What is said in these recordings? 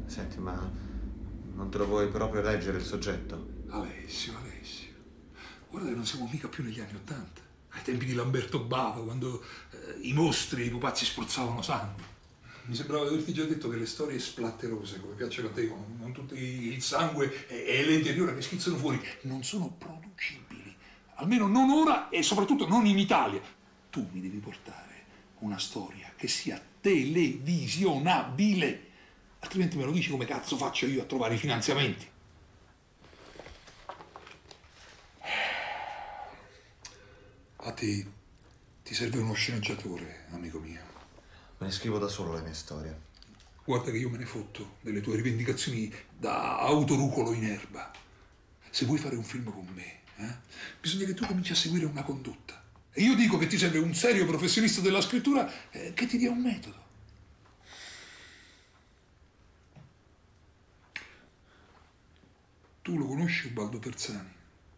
Senti, ma non te lo vuoi proprio leggere il soggetto? Alessio. Guarda che non siamo mica più negli anni '80, ai tempi di Lamberto Bava, quando i mostri e i pupazzi spruzzavano sangue. Mi sembrava di averti già detto che le storie splatterose, come piacciono a te, con tutto il sangue e l'interiore che schizzano fuori, non sono producibili. Almeno non ora e soprattutto non in Italia. Tu mi devi portare una storia che sia televisionabile. Altrimenti me lo dici come cazzo faccio io a trovare i finanziamenti. A te ti serve uno sceneggiatore, amico mio. Me ne scrivo da solo le mie storie. Guarda che io me ne fotto delle tue rivendicazioni da autorucolo in erba. Se vuoi fare un film con me, bisogna che tu cominci a seguire una condotta. E io dico che ti serve un serio professionista della scrittura che ti dia un metodo. Tu lo conosci Ubaldo Terzani?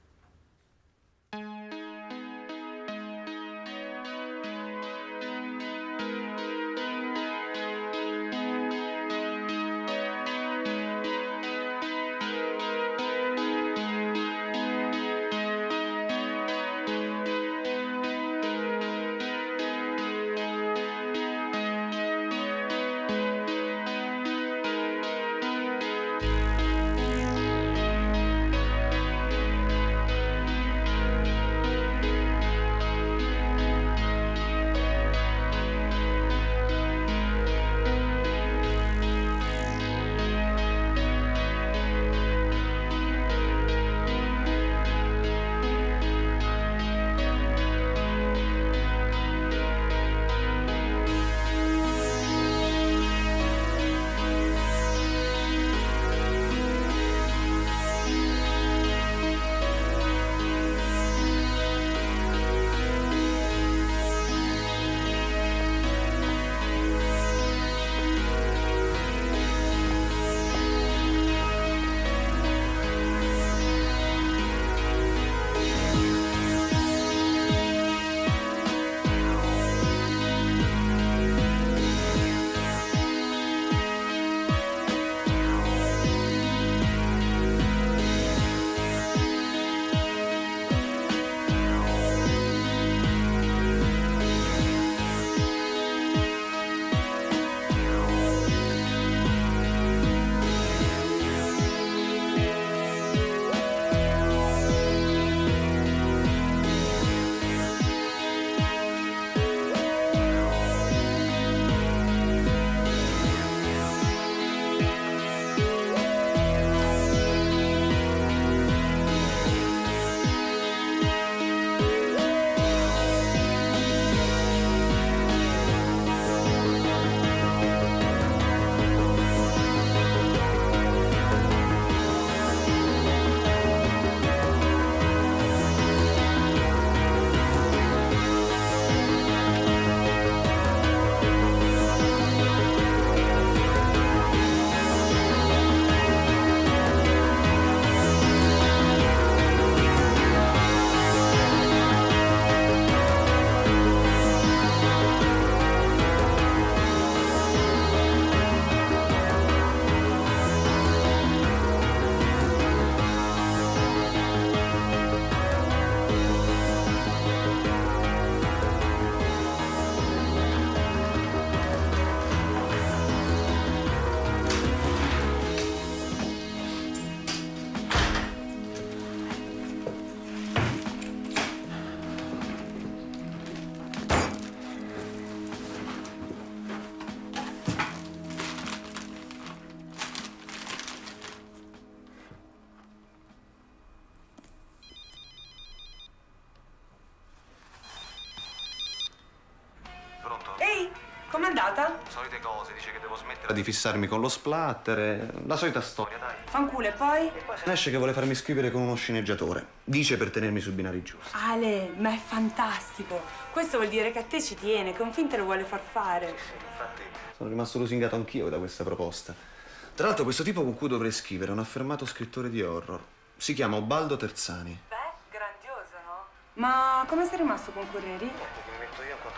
Com'è andata? Solite cose, dice che devo smettere di fissarmi con lo splatter, la solita storia, dai. Fanculo, e poi? Esce che vuole farmi scrivere con uno sceneggiatore. Dice per tenermi sui binari giusti. Ale, ma è fantastico. Questo vuol dire che a te ci tiene, che un film te lo vuole far fare. Sì, infatti sono rimasto lusingato anch'io da questa proposta. Tra l'altro questo tipo con cui dovrei scrivere è un affermato scrittore di horror. Si chiama Ubaldo Terzani. Beh, grandioso, no? Ma come sei rimasto con Corrieri? Mi metto io in contatto con questo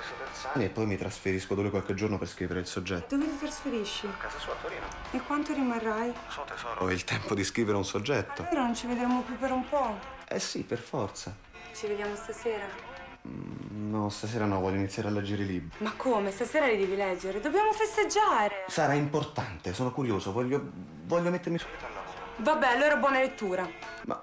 Corso Terzani e poi mi trasferisco dove qualche giorno per scrivere il soggetto. Dove ti trasferisci? A casa sua a Torino. E quanto rimarrai? So tesoro, ho il tempo di scrivere un soggetto. Allora non ci vedremo più per un po'. Eh sì, per forza. Ci vediamo stasera. No, stasera no, voglio iniziare a leggere i libri. Ma come? Stasera li devi leggere. Dobbiamo festeggiare. Sarà importante, sono curioso, voglio mettermi subito al lavoro. Vabbè, allora buona lettura. Ma...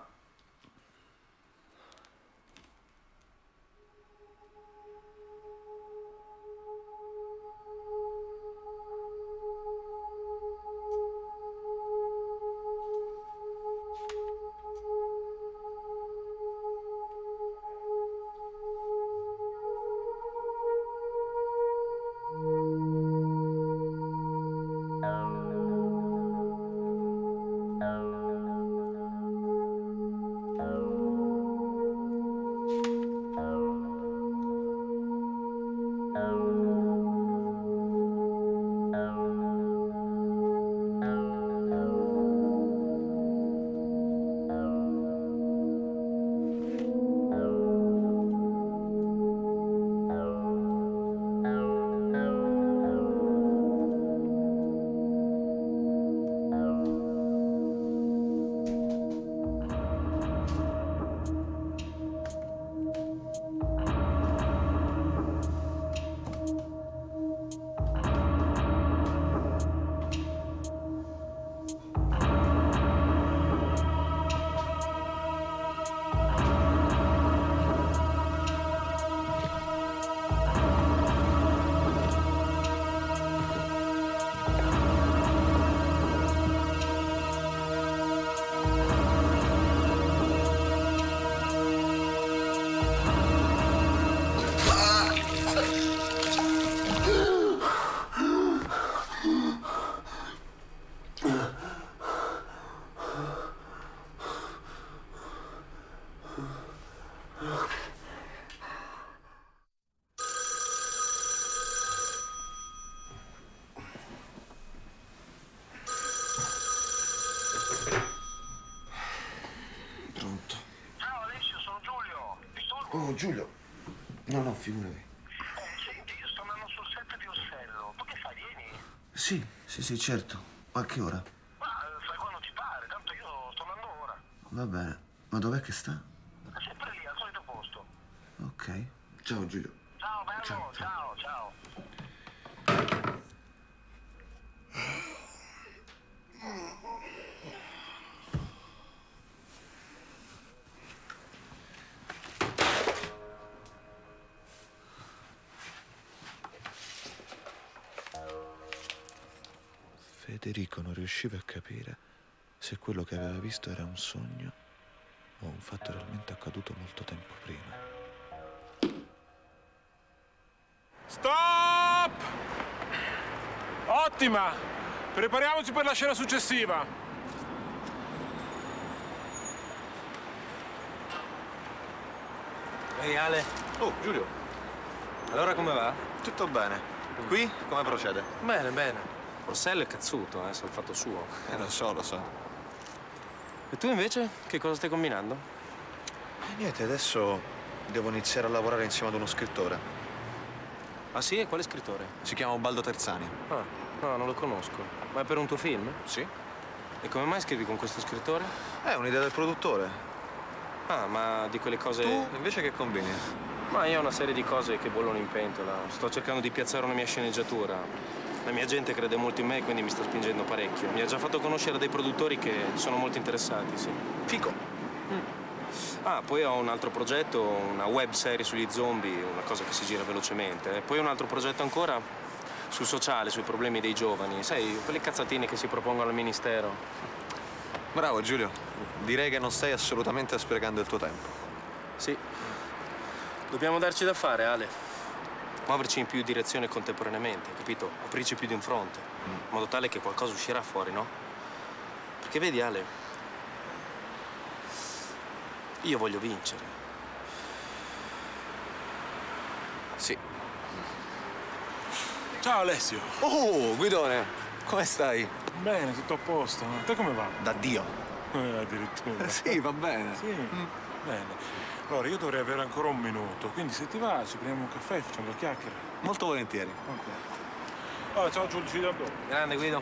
Pronto? Ciao Alessio, sono Giulio. Disturbo? Oh, Giulio. No, figurati. Senti, sto andando sul set di Ossello. Tu che fai, vieni? Sì, certo. A che ora? Ma fai quando ti pare, tanto io sto andando ora. Va bene. Ma dov'è che sta? È sempre lì, al solito posto. Ok. Ciao, Giulio. Ciao, bello, Ciao. ciao. Federico non riusciva a capire se quello che aveva visto era un sogno o un fatto realmente accaduto molto tempo prima. Stop! Ottima! Prepariamoci per la scena successiva. Ehi Ale, Oh, Giulio. allora come va? Tutto bene. Qui come procede? Bene. Orsello è cazzuto, se l'ha fatto suo. Lo so. E tu invece, che cosa stai combinando? Niente, adesso devo iniziare a lavorare insieme ad uno scrittore. Ah sì? E quale scrittore? Si chiama Ubaldo Terzani. Ah, no, non lo conosco. Ma è per un tuo film? Sì? E come mai scrivi con questo scrittore? È un'idea del produttore. Ah, ma di quelle cose... Tu invece che combini? Ma io ho una serie di cose che bollono in pentola. Sto cercando di piazzare una mia sceneggiatura. La mia gente crede molto in me, quindi mi sta spingendo parecchio. Mi ha già fatto conoscere dei produttori che sono molto interessati, sì. Fico. Ah, poi ho un altro progetto, una web serie sugli zombie, una cosa che si gira velocemente. E poi un altro progetto ancora sul sociale, sui problemi dei giovani. Sai, quelle cazzatine che si propongono al ministero. Bravo, Giulio. Direi che non stai assolutamente sprecando il tuo tempo. Sì. Dobbiamo darci da fare, Ale. Muoverci in più direzioni contemporaneamente, capito? Aprirci più di un fronte, in modo tale che qualcosa uscirà fuori, no? Perché vedi, Ale, io voglio vincere. Sì. Ciao Alessio. Oh, Guidone, come stai? Bene, tutto a posto. Te come va? Da Dio. Addirittura. Sì, va bene. Sì, bene. Allora, io dovrei avere ancora un minuto, quindi se ti va ci prendiamo un caffè e facciamo due chiacchiere. Molto volentieri. Ok. Allora, ciao Giulio, ci vediamo dopo. Grande Guido.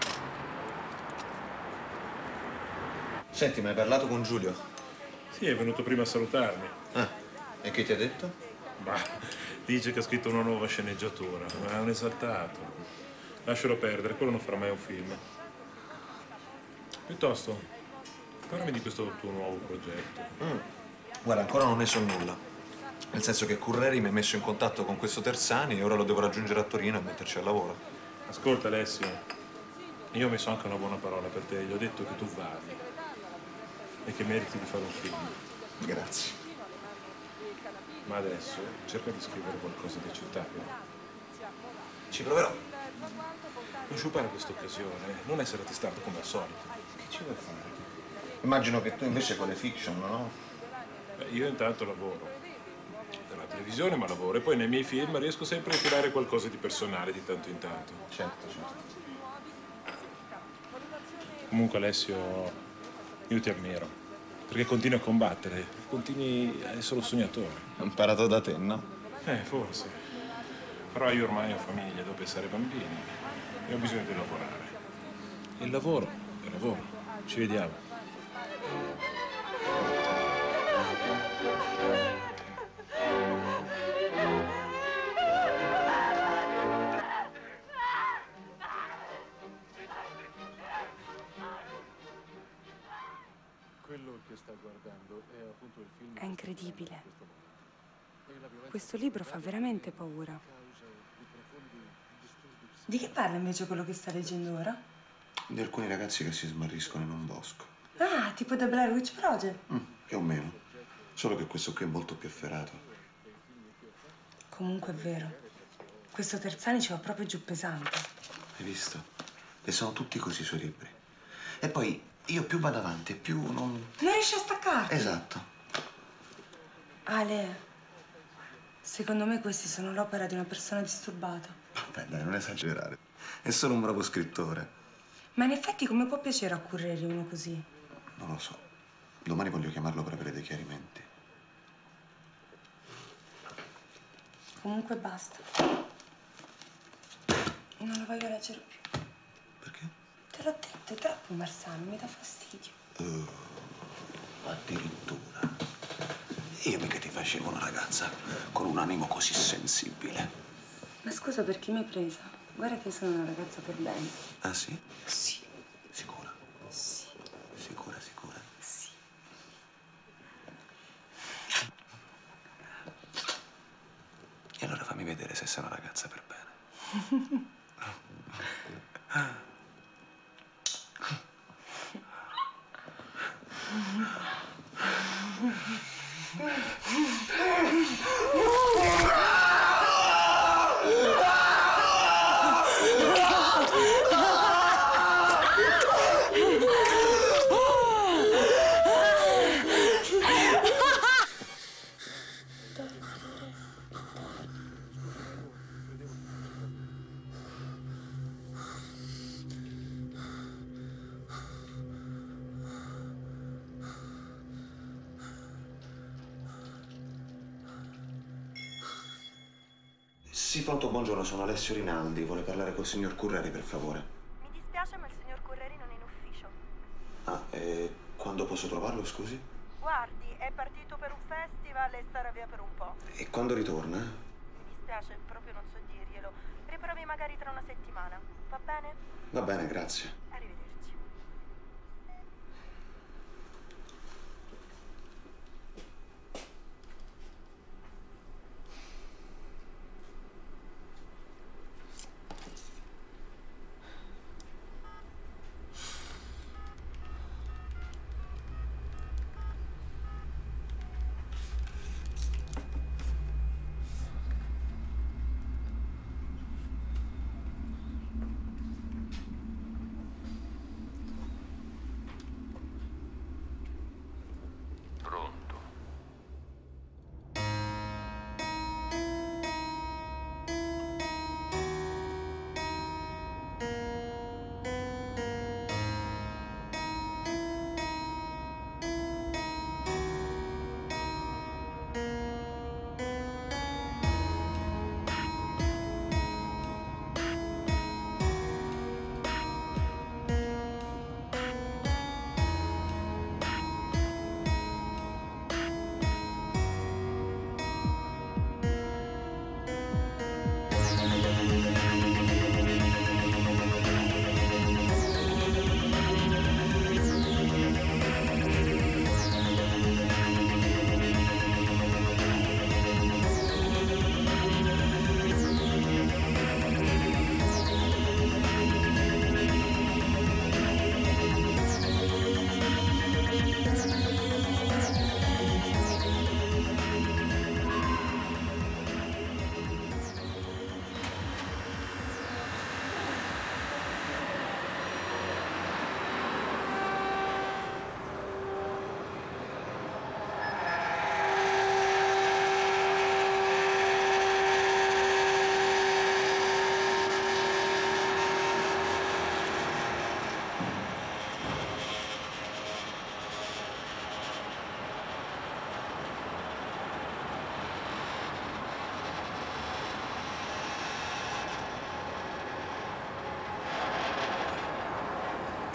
Senti, ma hai parlato con Giulio? Sì, è venuto prima a salutarmi. Ah, e che ti ha detto? Bah, dice che ha scritto una nuova sceneggiatura, ma è un esaltato. Lascialo perdere, quello non farà mai un film. Piuttosto, parlami di questo tuo nuovo progetto. Guarda, ancora non ne so nulla. Nel senso che Curreri mi ha messo in contatto con questo Terzani e ora lo devo raggiungere a Torino e metterci al lavoro. Ascolta Alessio, io ho messo anche una buona parola per te, gli ho detto che tu vali e che meriti di fare un film. Grazie. Ma adesso cerca di scrivere qualcosa di accettabile. Ci proverò. Non sciupare questa occasione, non essere testardo come al solito. Che ci vuoi fare? Immagino che tu invece con le fiction, no? Beh, io intanto lavoro. Per la televisione ma lavoro e poi nei miei film riesco sempre a tirare qualcosa di personale di tanto in tanto. Certo, certo. Comunque Alessio, io ti ammiro, perché continui a combattere, continui a essere un sognatore. Ho imparato da te, no? Forse. Però io ormai ho famiglia, devo pensare ai bambini e ho bisogno di lavorare. Il lavoro è lavoro. Ci vediamo. Quello che sta guardando è appunto il film. È incredibile. Questo libro fa veramente paura. Di che parla invece quello che sta leggendo ora? Di alcuni ragazzi che si smarriscono in un bosco. Ah, tipo The Blair Witch Project? Più o meno. Solo che questo qui è molto più efferato. Comunque è vero. Questo Terzani ci va proprio giù pesante. Hai visto? E sono tutti così i suoi libri. E poi io più vado avanti, più non... Non riesci a staccarti? Esatto. Ale, secondo me questi sono l'opera di una persona disturbata. Vabbè, dai, non esagerare. È solo un bravo scrittore. Ma in effetti come può piacere a Curreri uno così? Non lo so. Domani voglio chiamarlo per avere dei chiarimenti. Comunque basta. Non lo voglio leggere più. Perché? Te l'ho detto, è troppo malsano, mi dà fastidio. Addirittura. Io mica ti facevo una ragazza con un animo così sensibile. Ma scusa, per chi mi hai presa? Guarda che sono una ragazza per bene. Ah, sì? Sì. Sicura? Sì. Sicura, sicura? Sì. E allora fammi vedere se sei una ragazza per bene. Sì, pronto, buongiorno, sono Alessio Rinaldi. Vuole parlare col signor Curreri, per favore? Mi dispiace, ma il signor Curreri non è in ufficio. Ah, e quando posso trovarlo, scusi? Guardi, è partito per un festival e starà via per un po'. E quando ritorna? Mi dispiace, proprio non so dirglielo. Riprovi magari tra una settimana. Va bene? Va bene, grazie. Arrivederci.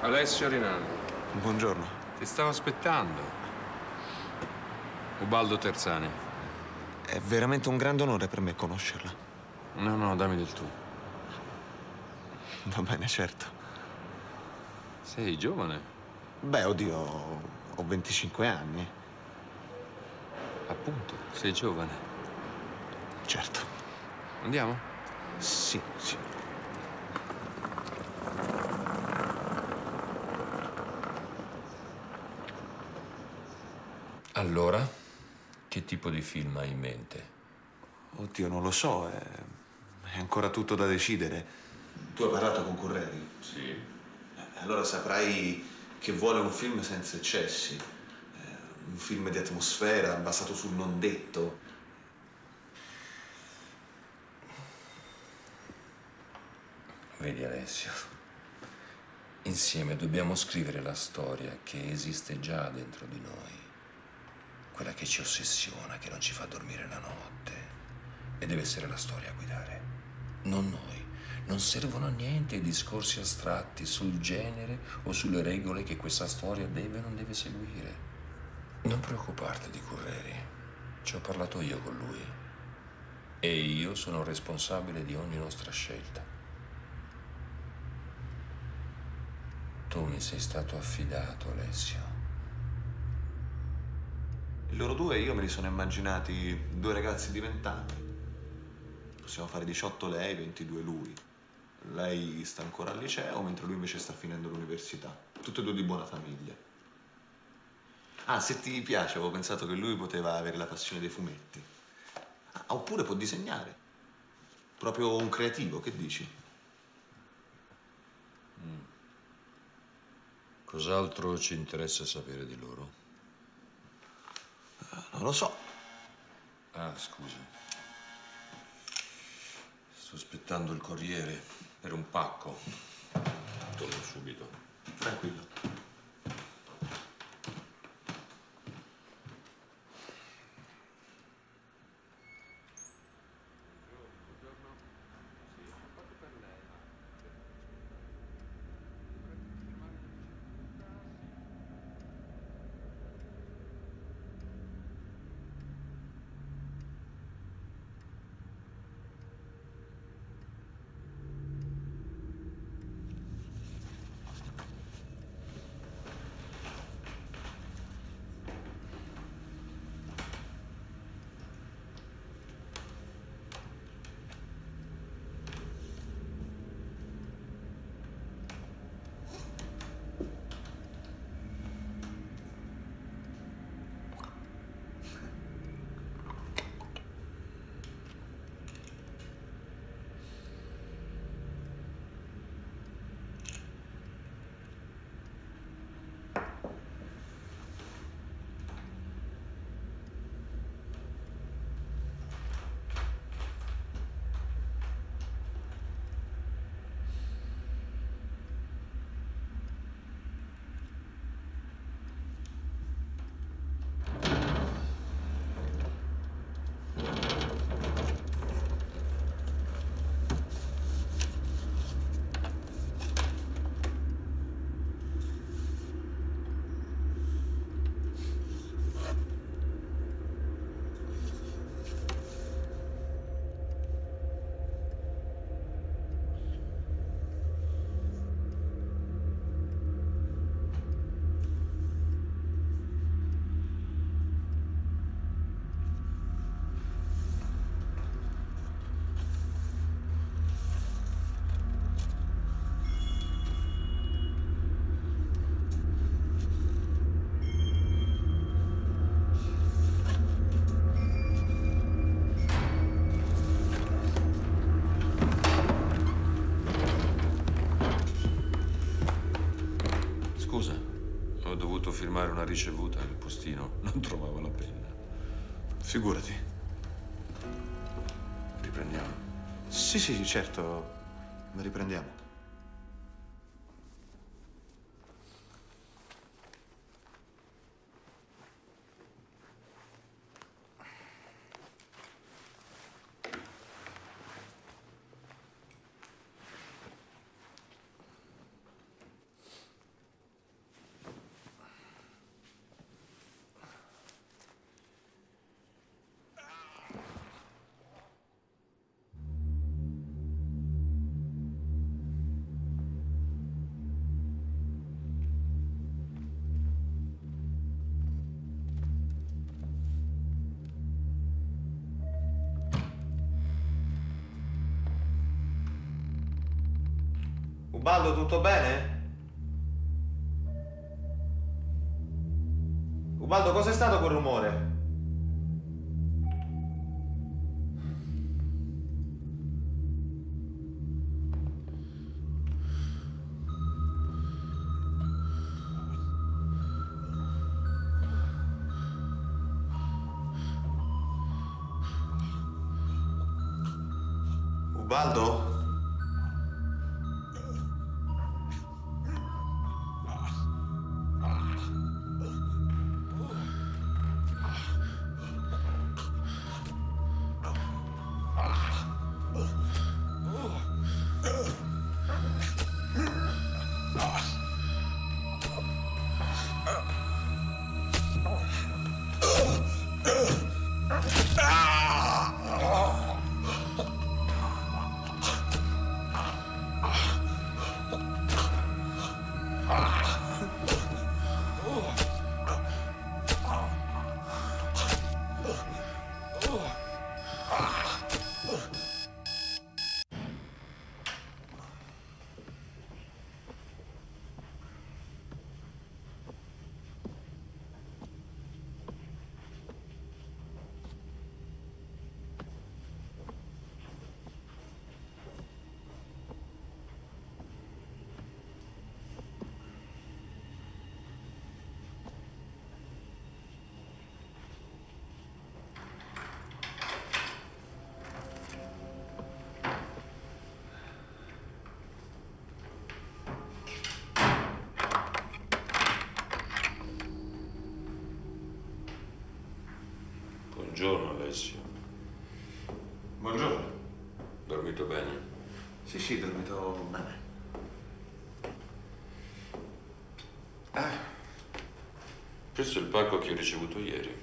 Alessio Rinaldi. Buongiorno. Ti stavo aspettando. Ubaldo Terzani. È veramente un grande onore per me conoscerla. No, dammi del tu. Va bene, certo. Sei giovane. Beh, oddio, ho 25 anni. Appunto, sei giovane. Certo. Andiamo? Sì. Allora, che tipo di film hai in mente? Oddio, non lo so, è ancora tutto da decidere. Tu hai parlato con Curreri? Sì. Allora saprai che vuole un film senza eccessi. Un film di atmosfera, basato sul non detto. Vedi, Alessio, insieme dobbiamo scrivere la storia che esiste già dentro di noi. Quella che ci ossessiona, che non ci fa dormire la notte. E deve essere la storia a guidare, non noi. Non servono a niente i discorsi astratti sul genere o sulle regole che questa storia deve o non deve seguire. Non preoccuparti di Curreri. Ci ho parlato io con lui. E io sono responsabile di ogni nostra scelta. Tu mi sei stato affidato, Alessio. Loro due io me li sono immaginati due ragazzi di 20 anni. Possiamo fare 18 lei, 22 lui. Lei sta ancora al liceo, mentre lui invece sta finendo l'università. Tutti e due di buona famiglia. Ah, se ti piace, avevo pensato che lui poteva avere la passione dei fumetti. Ah, oppure può disegnare. Proprio un creativo, che dici? Cos'altro ci interessa sapere di loro? Non lo so. Ah, scusa. Sto aspettando il corriere per un pacco. Torno subito. Tranquillo. Scusa, ho dovuto firmare una ricevuta e il postino non trovava la penna. Figurati. Riprendiamo. Sì, certo. Riprendiamo. Ubaldo, tutto bene? Ubaldo, cos'è stato quel rumore? Ubaldo? Buongiorno, Alessio. Buongiorno. Dormito bene? Sì, dormito bene. Questo è il pacco che ho ricevuto ieri.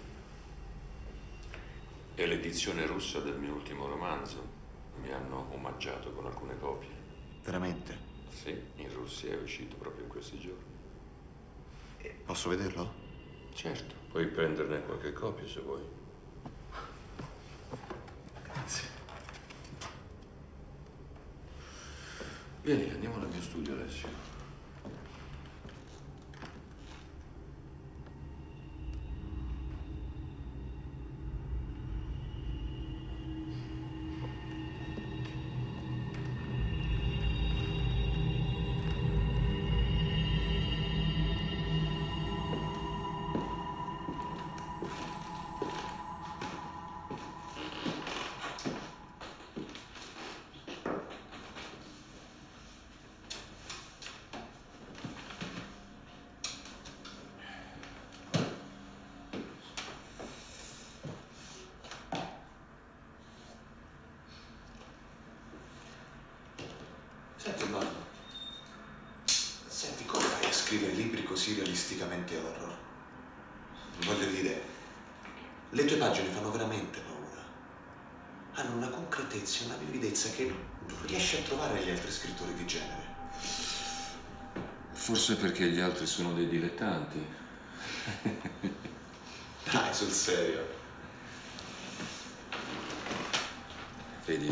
È l'edizione russa del mio ultimo romanzo. Mi hanno omaggiato con alcune copie. Veramente? Sì, in Russia è uscito proprio in questi giorni. Posso vederlo? Certo, puoi prenderne qualche copia se vuoi. Grazie. Vieni, andiamo nel mio studio, Alessio. Senti, Ubaldo. Senti, come fai a scrivere libri così realisticamente horror? Voglio dire, le tue pagine fanno veramente paura. Hanno una concretezza, una vividezza che non riesci a trovare negli altri scrittori di genere. Forse perché gli altri sono dei dilettanti. Dai, sul serio. Vedi,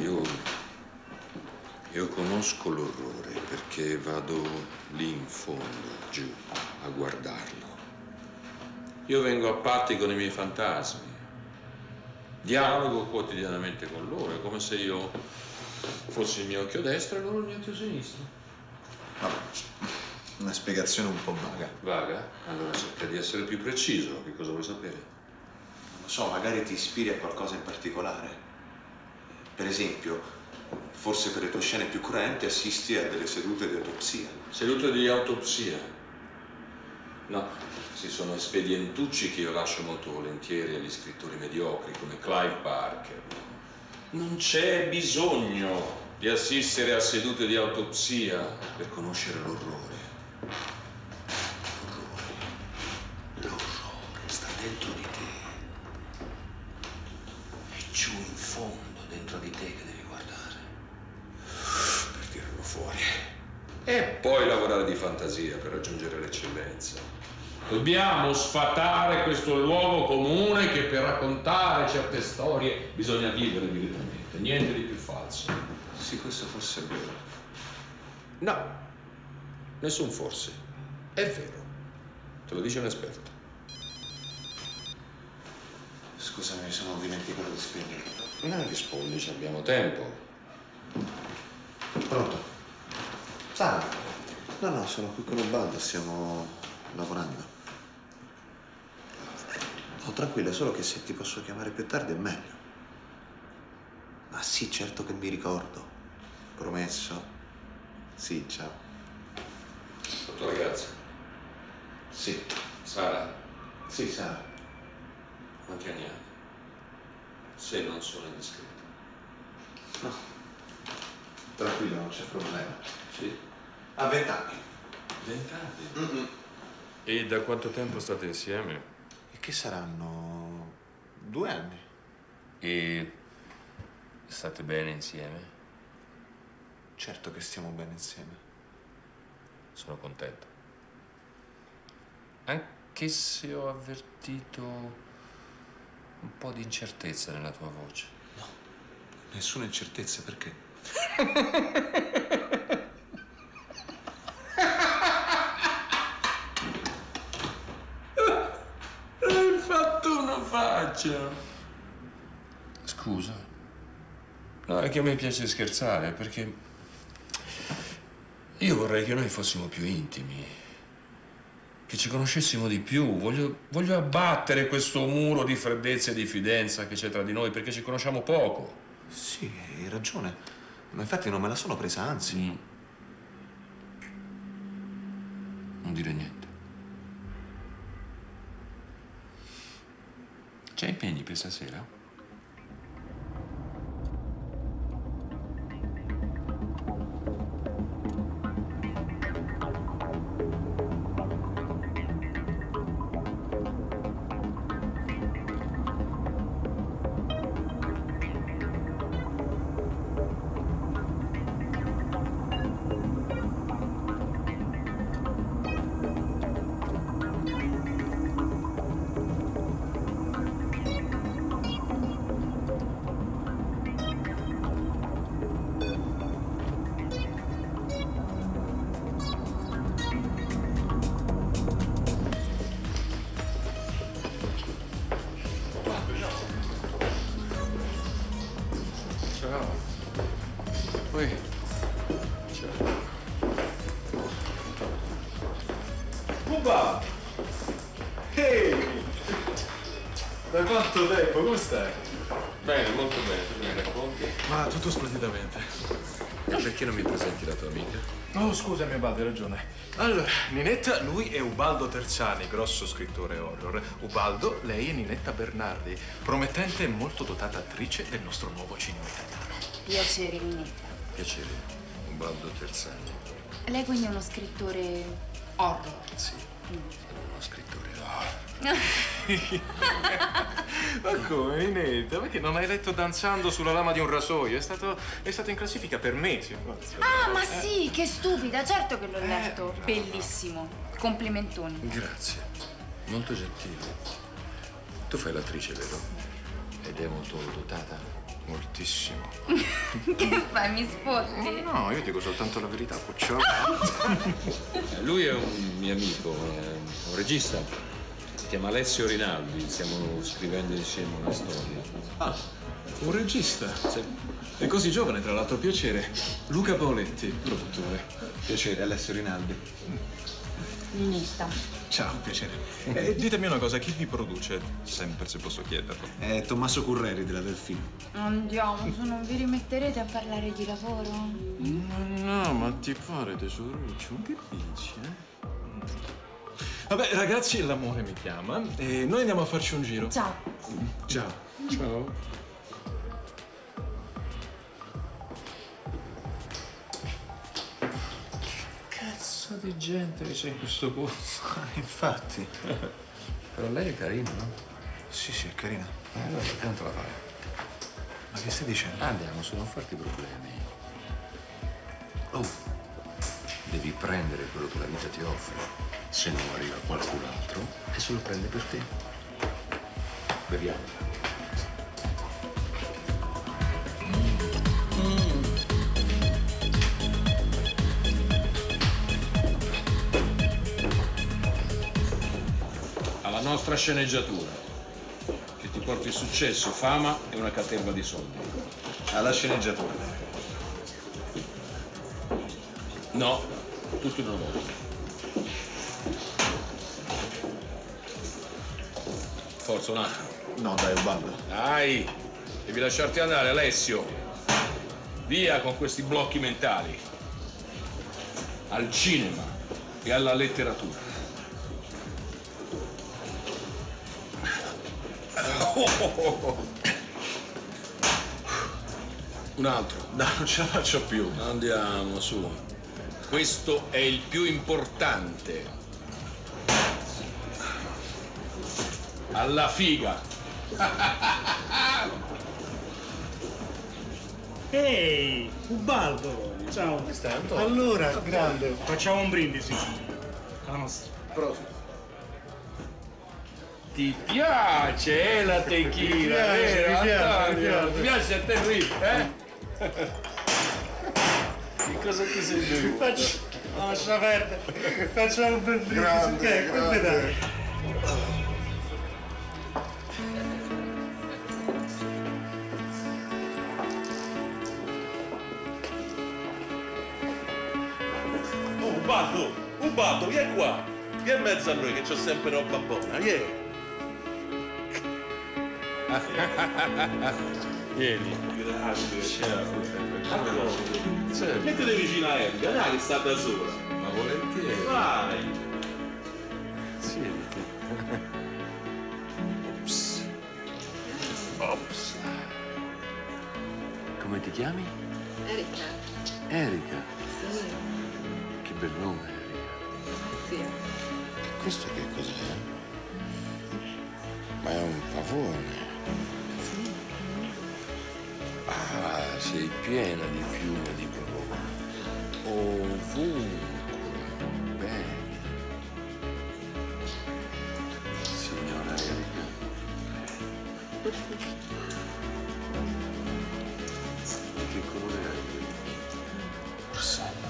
io conosco l'orrore perché vado lì in fondo, giù, a guardarlo. Io vengo a patti con i miei fantasmi. Dialogo quotidianamente con loro, è come se io fossi il mio occhio destro e loro il mio occhio sinistro. Vabbè, una spiegazione un po' vaga. Vaga? Allora cerca di essere più preciso. Che cosa vuoi sapere? Non lo so, magari ti ispiri a qualcosa in particolare. Per esempio, forse per le tue scene più cruente assisti a delle sedute di autopsia. Sedute di autopsia? No, questi sono espedientucci che io lascio molto volentieri agli scrittori mediocri come Clive Barker. Non c'è bisogno di assistere a sedute di autopsia per conoscere l'orrore. L'orrore sta dentro di te. È giù in fondo dentro di te che devi guardare per tirarlo fuori. E poi lavorare di fantasia per raggiungere l'eccellenza. Dobbiamo sfatare questo luogo comune che per raccontare certe storie bisogna vivere direttamente, niente di più falso. Sì, questo forse è vero. No, Nessun forse. È vero. Te lo dice un esperto. Scusami, mi sono dimenticato di spegnerlo. Non rispondi, ci abbiamo tempo. Pronto? Sara? No, sono qui con Ubaldo, stiamo lavorando. Oh, tranquilla, solo che se ti posso chiamare più tardi è meglio. Ma sì, certo che mi ricordo. Promesso. Sì, ciao. La tua ragazza? Sì. Sara? Sì, Sara. Quanti anni ha? Se non sono indiscreto. No. Tranquillo, non c'è problema. Sì? Ha 20 anni. 20 anni? E da quanto tempo state insieme? E che saranno 2 anni. E state bene insieme? Certo che stiamo bene insieme. Sono contento. Anche se ho avvertito un po' di incertezza nella tua voce. No, nessuna incertezza, perché? Hai fatto una faccia. Scusa. No, è che a me piace scherzare, perché io vorrei che noi fossimo più intimi, che ci conoscessimo di più. Voglio abbattere questo muro di freddezza e di diffidenza che c'è tra di noi, perché ci conosciamo poco. Sì, hai ragione. Ma infatti non me la sono presa, anzi. Non dire niente. C'hai impegni per stasera? Bubba! Ehi! Da quanto tempo? Come stai? Bene, molto bene. Tu mi racconti? Ma tutto splendidamente. E perché non mi presenti la tua amica? Oh, scusami, Ubaldo, hai ragione. Allora, Ninetta, lui è Ubaldo Terzani, grosso scrittore horror. Ubaldo, lei è Ninetta Bernardi, promettente e molto dotata attrice del nostro nuovo cinema italiano. Piacere, Ninetta. Piacere, Ubaldo Terzani. Lei quindi è uno scrittore horror? Sì, sono uno scrittore horror. Ma come, Ninetta? Perché non hai letto Danzando sulla lama di un rasoio? È stato in classifica per mesi. Ah, ma sì, che stupida, certo che l'ho letto. Bellissimo. Complimentoni. Grazie, molto gentile. Tu fai l'attrice, vero? Ed è molto dotata? Moltissimo. Che fai, mi spotti? No, io dico soltanto la verità, Puccio. Lui è un mio amico, è un regista. Si chiama Alessio Rinaldi, stiamo scrivendo insieme una storia. Ah, un regista? Sì. È così giovane, tra l'altro, piacere. Luca Paoletti, produttore. Piacere, Alessio Rinaldi. Ninetta. Ciao, piacere. Ditemi una cosa, chi vi produce? Sempre, se posso chiederlo. È Tommaso Curreri della Delfino. Andiamo, se non vi rimetterete a parlare di lavoro? No, ma ti pare, tesoruccio? Che dici, Vabbè, ragazzi, l'amore mi chiama e noi andiamo a farci un giro. Ciao. Ciao. Ciao. Cazzo di gente che c'è in questo posto. Infatti. Però lei è carina, no? Sì, è carina. Allora, tanto la fai. Ma che stai dicendo? Andiamo su, non farti problemi. Oh, Devi prendere quello che la vita ti offre. Se non arriva qualcun altro, e se lo prende per te. Beviamo. nostra sceneggiatura, che ti porti successo, fama e una caterva di soldi. Alla sceneggiatura. No, tutto in una volta. Forza, un attimo. No, dai, Ubaldo. Dai, devi lasciarti andare, Alessio. Via con questi blocchi mentali. Al cinema e alla letteratura. Un altro. No, non ce la faccio più. Andiamo, su. Questo è il più importante. Alla figa. Ehi, Ubaldo! Ciao! Come stai, Antonio? Allora, grande, facciamo un brindisi. Alla nostra. Prossimo. Ti piace la tequila, vero, Antonio? Ti piace a te qui, eh? Che cosa ti sei bevuto? Lascia perdere. Facciamo un bel brindisi. Come dai? Ubaldo, vieni qua! Vieni in mezzo a noi che c'ho sempre roba buona, vieni! Vieni. Grazie. Mettete vicino a Erika, dai che sta da sola. Ma volentieri. Vai! Siediti. Ops. Ops. Come ti chiami? Erika. Erika. Sì. Che bel nome, Erika. Sì. Questo che cos'è? Ma è un pavone. Sì. Ah, sei piena di piume di pavone. Ovunque. Bene. Signora Erika. Di che colore hai? Orsello.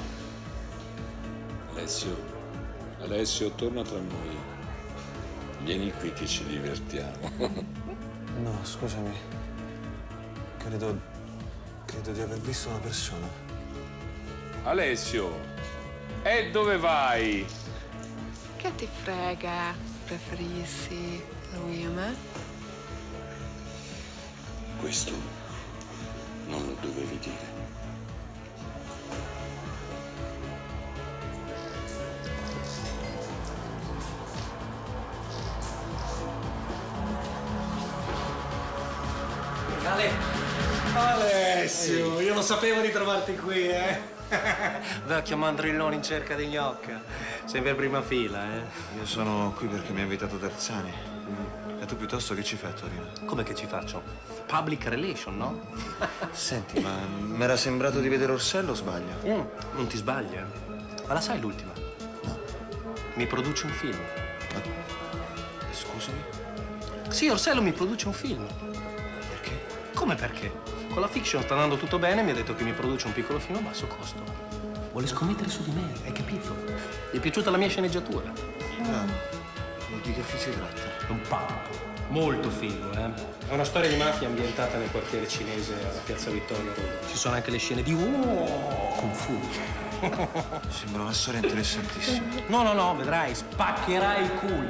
Alessio, torna tra noi. Vieni qui che ci divertiamo. No, scusami. Credo di aver visto una persona. Alessio, e dove vai? Che ti frega? Preferissi lui a me? Questo non lo dovevi dire. Alessio, io lo sapevo di trovarti qui, Vecchio mandrillone in cerca di gnocca. Sempre in prima fila, Io sono qui perché mi ha invitato Terzani. E tu piuttosto che ci fai a Torino? Come che ci faccio? Public relation, no? Senti, ma mi era sembrato di vedere Orsello o sbaglio? Non ti sbagli, Ma la sai l'ultima? No. Mi produce un film. Scusami? Sì, Orsello mi produce un film. Perché? Come perché? Con la fiction sta andando tutto bene, mi ha detto che mi produce un piccolo film a basso costo. Vuole scommettere su di me, hai capito? Gli è piaciuta la mia sceneggiatura. Di che film si tratta? È un pulp. Molto figo, È una storia di mafia ambientata nel quartiere cinese alla Piazza Vittorio a Roma. Ci sono anche le scene di Kung Fu. Sembra una storia interessantissima. No, vedrai, spaccherai il culo.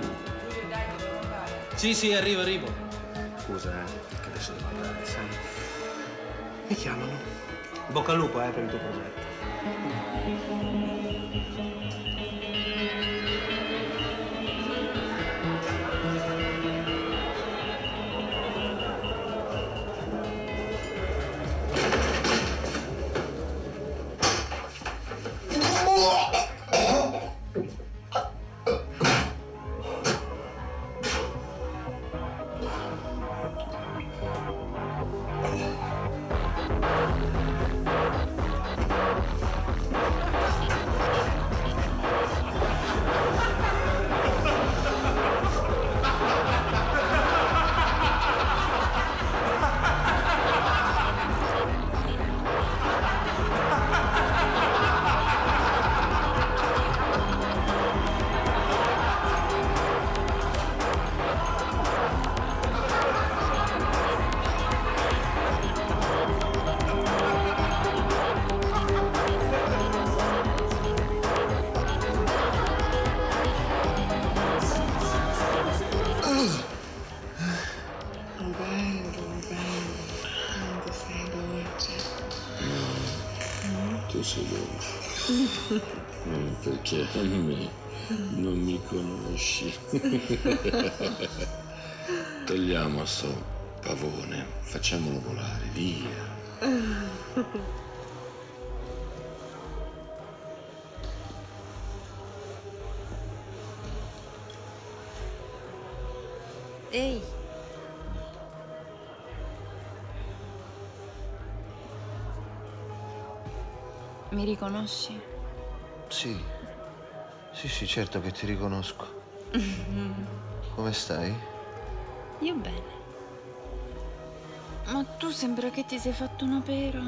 Sì, arrivo. Scusa, che adesso devo andare, sai? Mi chiamano. Bocca al lupo, per il tuo progetto. perché a me non mi conosci. Togliamo sto pavone, facciamolo volare, via. Ehi. Mi riconosci? Sì. Sì, certo che ti riconosco. Come stai? Io bene. Ma tu sembra che ti sei fatto una pera.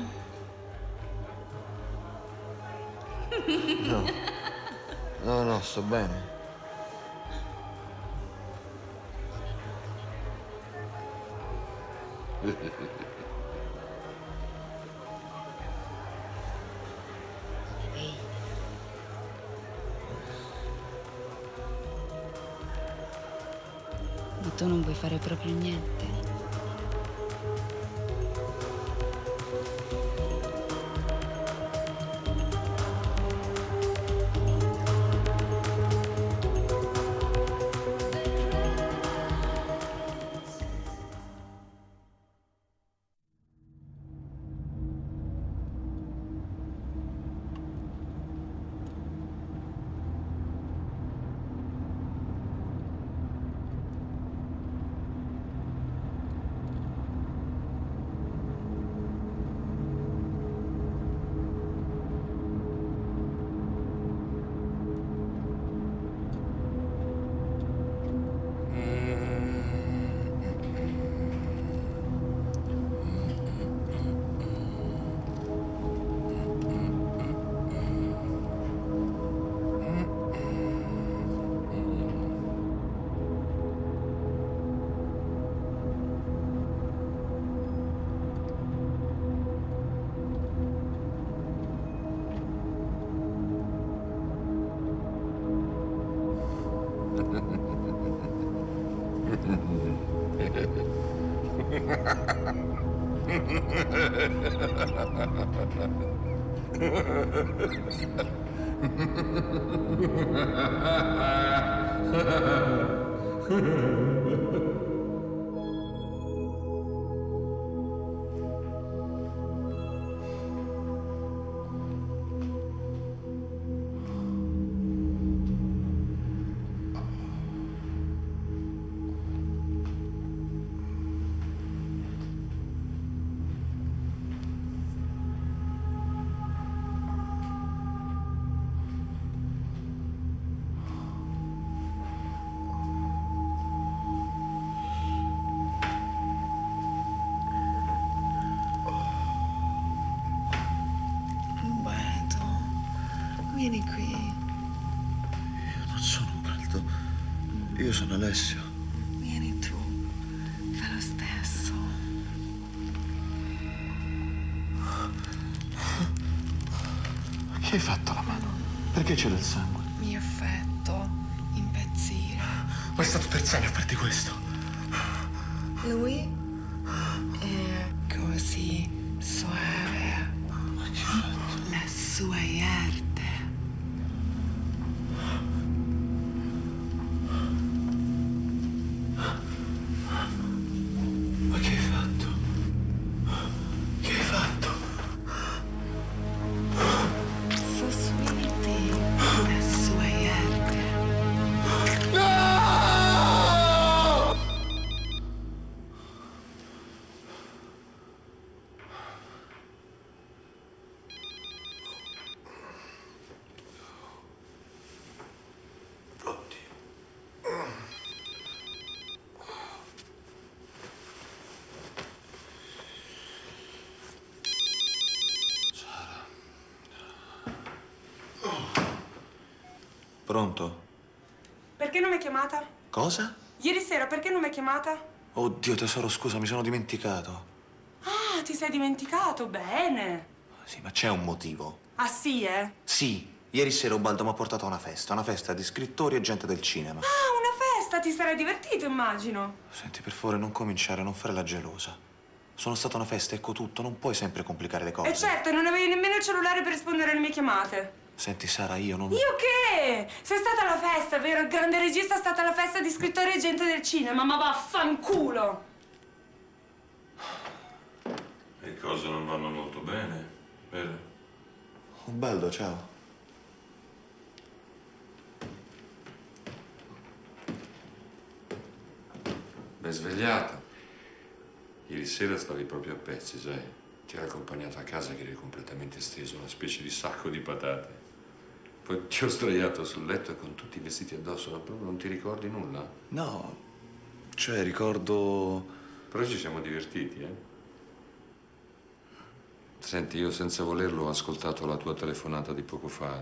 No, sto bene. Ma tu non vuoi fare proprio niente? Vieni qui. Io non sono Ubaldo. Io sono Alessio. Vieni tu. Fa lo stesso. Che hai fatto alla mano? Perché c'è del sangue? Mi affetto. Impazzire. Ma è stato Terzani a farti questo? Lui è così soave. Ma che hai fatto? La sua arte. Ma che hai fatto? Che hai fatto? So sweetie. La sua arte. No! Pronto? Perché non mi hai chiamata? Cosa? Ieri sera perché non mi hai chiamata? Oddio, tesoro, scusa, mi sono dimenticato. Ah, ti sei dimenticato, bene. Sì, ma c'è un motivo. Ah sì, eh? Sì, ieri sera Ubaldo mi ha portato a una festa di scrittori e gente del cinema. Ah, una festa, ti sarai divertito, immagino. Senti, per favore, non cominciare, non fare la gelosa. Sono stata a una festa, ecco tutto, non puoi sempre complicare le cose. E certo, non avevi nemmeno il cellulare per rispondere alle mie chiamate. Senti Sara, io non... Io che? Sei stata alla festa, vero? Il grande regista è stata alla festa di scrittori e gente del cinema, ma vaffanculo! Le cose non vanno molto bene, vero? Ubaldo, ciao. Ben svegliata. Ieri sera stavi proprio a pezzi, sai? Ti ero accompagnato a casa che eri completamente steso, una specie di sacco di patate. Poi ti ho sdraiato sul letto e con tutti i vestiti addosso, ma proprio non ti ricordi nulla? No, cioè ricordo... Però ci siamo divertiti, eh? Senti, io senza volerlo ho ascoltato la tua telefonata di poco fa.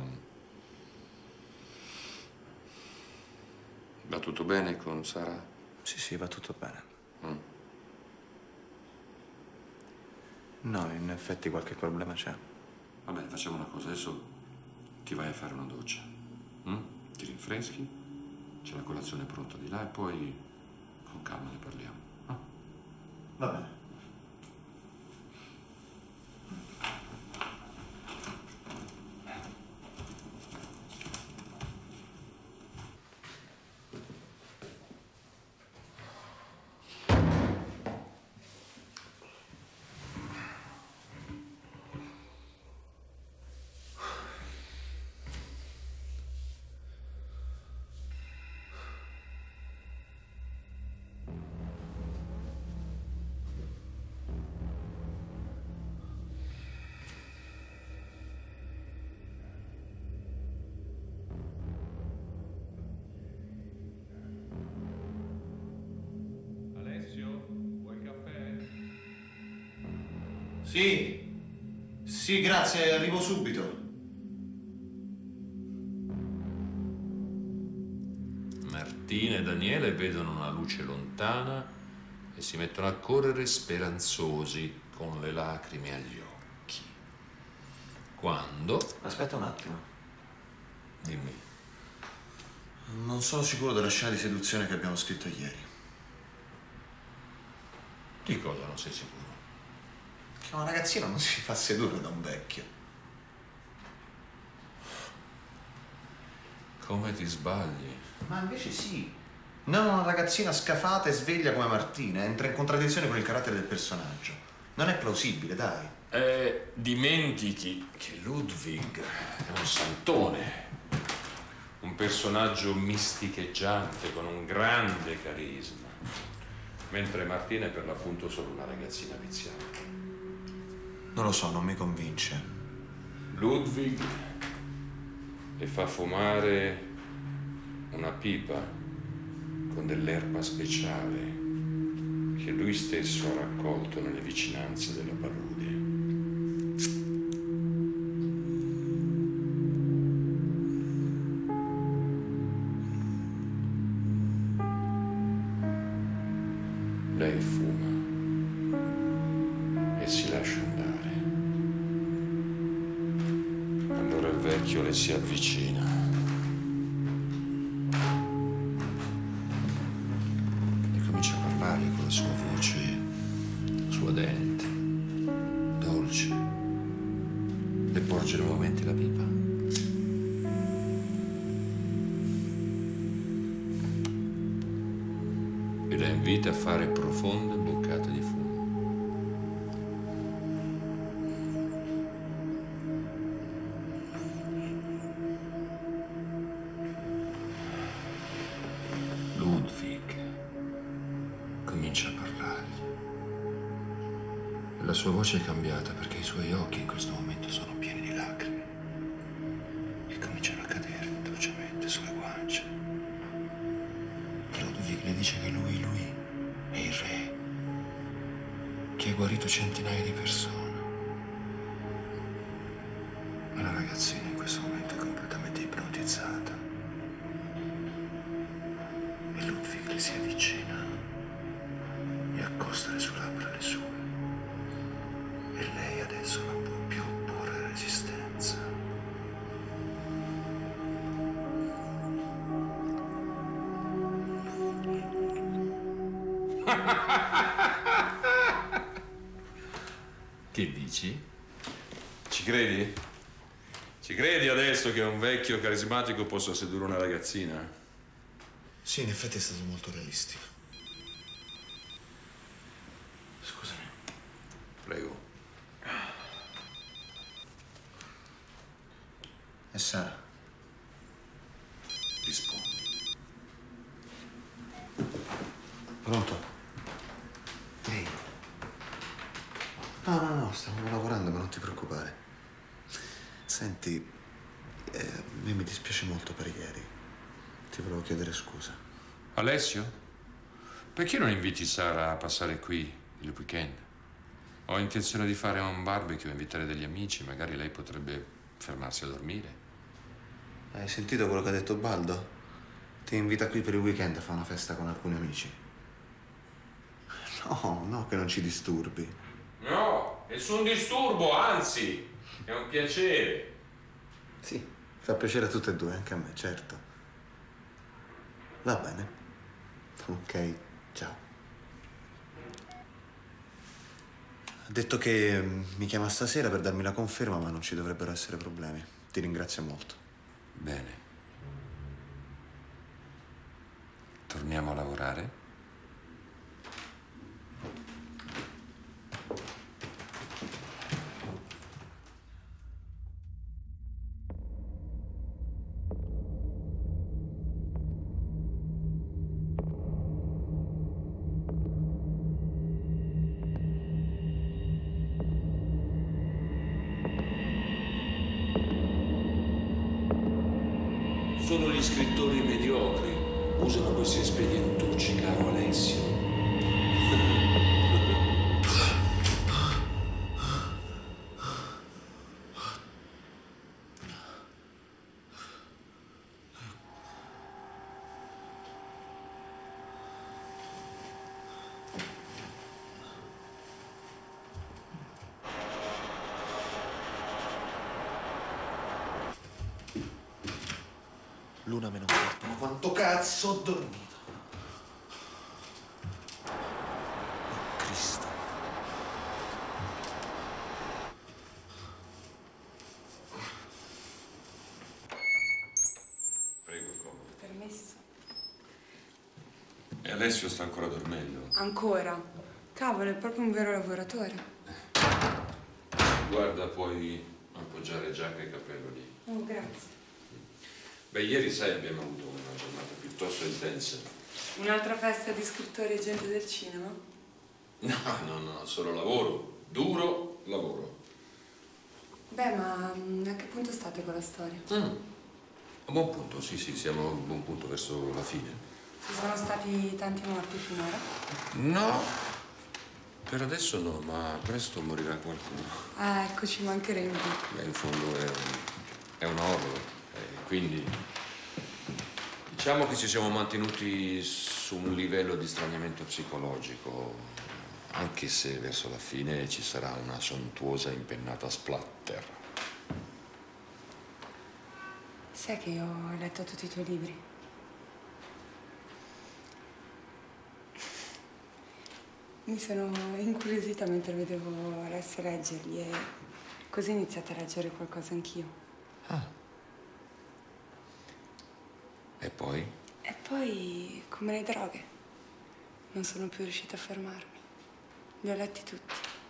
Va tutto bene con Sara? Sì, va tutto bene. Mm. No, in effetti qualche problema c'è. Va bene, facciamo una cosa. Adesso ti vai a fare una doccia. Ti rinfreschi, c'è la colazione pronta di là e poi con calma ne parliamo. Va bene. Sì, grazie, arrivo subito. Martina e Daniele vedono una luce lontana e si mettono a correre speranzosi con le lacrime agli occhi. Quando... Aspetta un attimo. Dimmi. Non sono sicuro della scena di seduzione che abbiamo scritto ieri. Di cosa non sei sicuro? Che una ragazzina non si fa sedurre da un vecchio. Come ti sbagli? Ma invece sì. Non una ragazzina scafata e sveglia come Martina, entra in contraddizione con il carattere del personaggio. Non è plausibile, dai. Dimentichi che Ludwig è un santone. Un personaggio misticheggiante con un grande carisma. Mentre Martina è per l'appunto solo una ragazzina viziata. Non lo so, non mi convince. Ludwig le fa fumare una pipa con dell'erba speciale che lui stesso ha raccolto nelle vicinanze della palude. Lei fuma e si lascia andare. Allora il vecchio le si avvicina. E comincia a parlarle con la sua voce suadente, dolce. Le porge nuovamente la pipa. E la invita a fare profonde boccate di fumo. Ludwig comincia a parlargli. La sua voce è cambiata perché i suoi occhi in questo momento sono pieni di lacrime che cominciano a cadere dolcemente sulle guance. Ludwig le dice che lui è il re, che ha guarito centinaia di persone. Ma la ragazzina in questo momento è completamente ipnotizzata. E Ludwig le si avvicina e accosta le sue labbra alle sue. E lei adesso non può più opporre resistenza. Che dici? Ci credi? Ci credi adesso che un vecchio carismatico possa sedurre una ragazzina? Sì, in effetti è stato molto realistico. Scusami. Prego. È Sara. Rispondi. Pronto? Ehi. No, stavamo lavorando, ma non ti preoccupare. Senti, a me mi dispiace molto per ieri. Ti volevo chiedere scusa. Alessio? Perché non inviti Sara a passare qui il weekend? Ho intenzione di fare un barbecue, invitare degli amici, magari lei potrebbe fermarsi a dormire. Hai sentito quello che ha detto Baldo? Ti invita qui per il weekend a fare una festa con alcuni amici. No, che non ci disturbi. No, nessun disturbo, anzi, è un piacere. Sì, fa piacere a tutte e due, anche a me, certo. Va bene. Ok, ciao. Ha detto che mi chiama stasera per darmi la conferma, ma non ci dovrebbero essere problemi. Ti ringrazio molto. Bene. Torniamo a lavorare? Sono gli scrittori mediocri. Usano questi espedientucci, caro Alessio. L'una meno quarto. Ma quanto cazzo ho dormito? Oh, Cristo. Prego, comodo. Permesso? E Alessio sta ancora dormendo? Ancora? Cavolo, è proprio un vero lavoratore. Guarda, puoi appoggiare giacca e cappello lì. Oh, grazie. Beh, ieri sai abbiamo avuto una giornata piuttosto intensa. Un'altra festa di scrittori e gente del cinema? No, solo lavoro. Duro lavoro. Beh, ma a che punto state con la storia? A buon punto, sì, siamo a un buon punto verso la fine. Ci sono stati tanti morti finora? No, per adesso no, ma presto morirà qualcuno. Ah, ecco, ci mancherebbe. Beh, in fondo è un horror. Quindi diciamo che ci siamo mantenuti su un livello di straniamento psicologico, anche se verso la fine ci sarà una sontuosa impennata splatter. Sai che io ho letto tutti i tuoi libri? Mi sono incuriosita mentre vedevo Alessio leggerli e così ho iniziato a leggere qualcosa anch'io. E poi? E poi, come le droghe, non sono più riuscita a fermarmi. Li ho letti tutti.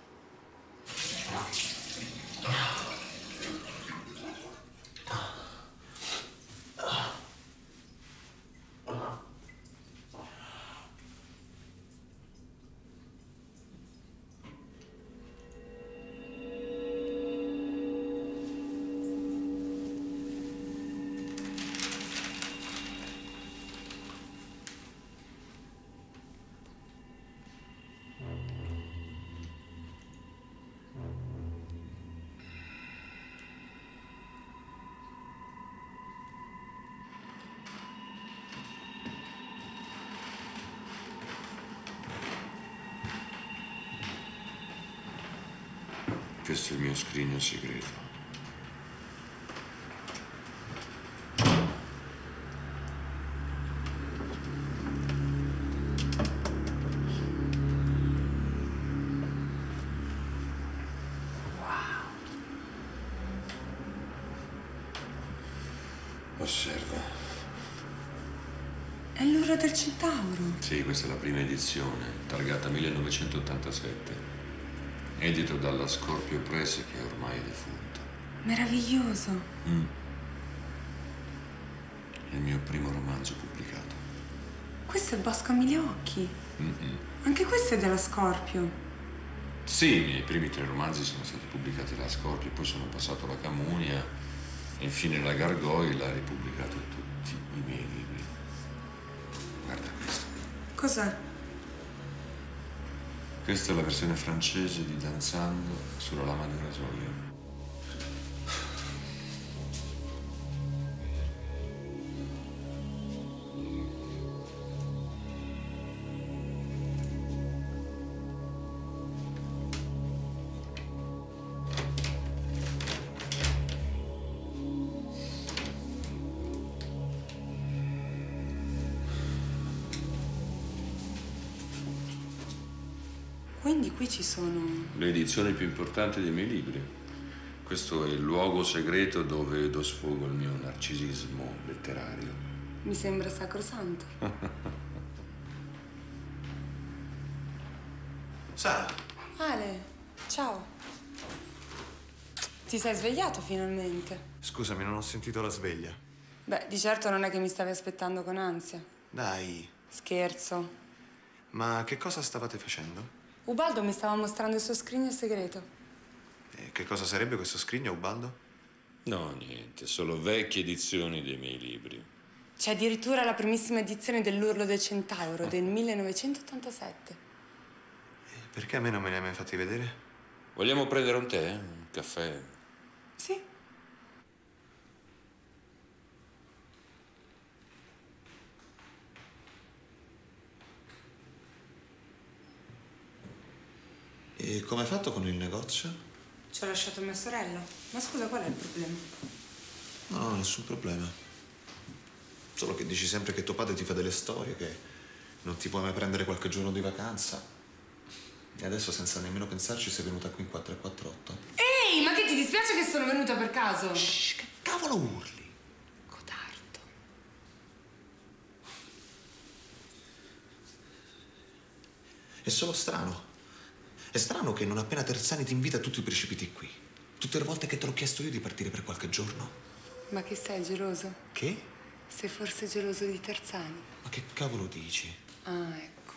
Questo è il mio scrigno segreto. È l'Urlo del Centauro. Sì, questa è la prima edizione, targata 1987. Edito dalla Scorpio Press, che ormai è defunta. Meraviglioso. È il mio primo romanzo pubblicato. Questo è Bosco a mille occhi. Anche questo è della Scorpio. Sì, i miei primi 3 romanzi sono stati pubblicati dalla Scorpio, poi sono passato alla Camunia, e infine la Gargoyle ha ripubblicato tutti i miei libri. Guarda questo. Cos'è? Questa è la versione francese di Danzando sulla lama del rasoio. Quindi qui ci sono... Le edizioni più importanti dei miei libri. Questo è il luogo segreto dove do sfogo al mio narcisismo letterario. Mi sembra sacrosanto. Sara. Ale, ciao. Ti sei svegliato finalmente? Scusami, non ho sentito la sveglia. Beh, di certo non è che mi stavi aspettando con ansia. Dai. Scherzo. Ma che cosa stavate facendo? Ubaldo mi stava mostrando il suo scrigno segreto. E che cosa sarebbe questo scrigno, Ubaldo? No, niente, solo vecchie edizioni dei miei libri. C'è addirittura la primissima edizione dell'Urlo del Centauro del 1987. Perché a me non me ne hai mai fatti vedere? Vogliamo prendere un tè? Un caffè? Sì. E come hai fatto con il negozio? Ci ho lasciato mia sorella. Ma scusa, qual è il problema? No, nessun problema. Solo che dici sempre che tuo padre ti fa delle storie, che non ti puoi mai prendere qualche giorno di vacanza. E adesso, senza nemmeno pensarci, sei venuta qui in 448. Ehi, ma che ti dispiace che sono venuta per caso? Shh, che cavolo urli? Codardo. È solo strano. È strano che non appena Terzani ti invita tu ti precipiti qui. Tutte le volte che te l'ho chiesto io di partire per qualche giorno. Ma che sei, geloso? Che? Sei forse geloso di Terzani? Ma che cavolo dici? Ah, ecco.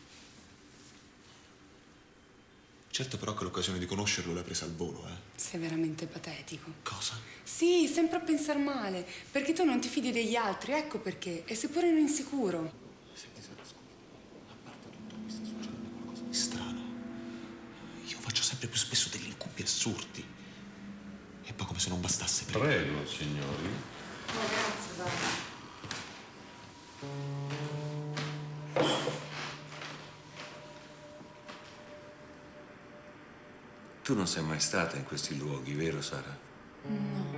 Certo però che l'occasione di conoscerlo l'hai presa al volo, eh? Sei veramente patetico. Cosa? Sì, sempre a pensar male. Perché tu non ti fidi degli altri, ecco perché. E sei pure un insicuro. Senti, Sara, scusa. A parte tutto, mi sta succedendo qualcosa di strano. Io faccio sempre più spesso degli incubi assurdi. E poi come se non bastasse per... Prego, signori. No, grazie, dai. Tu non sei mai stata in questi luoghi, vero, Sara? No.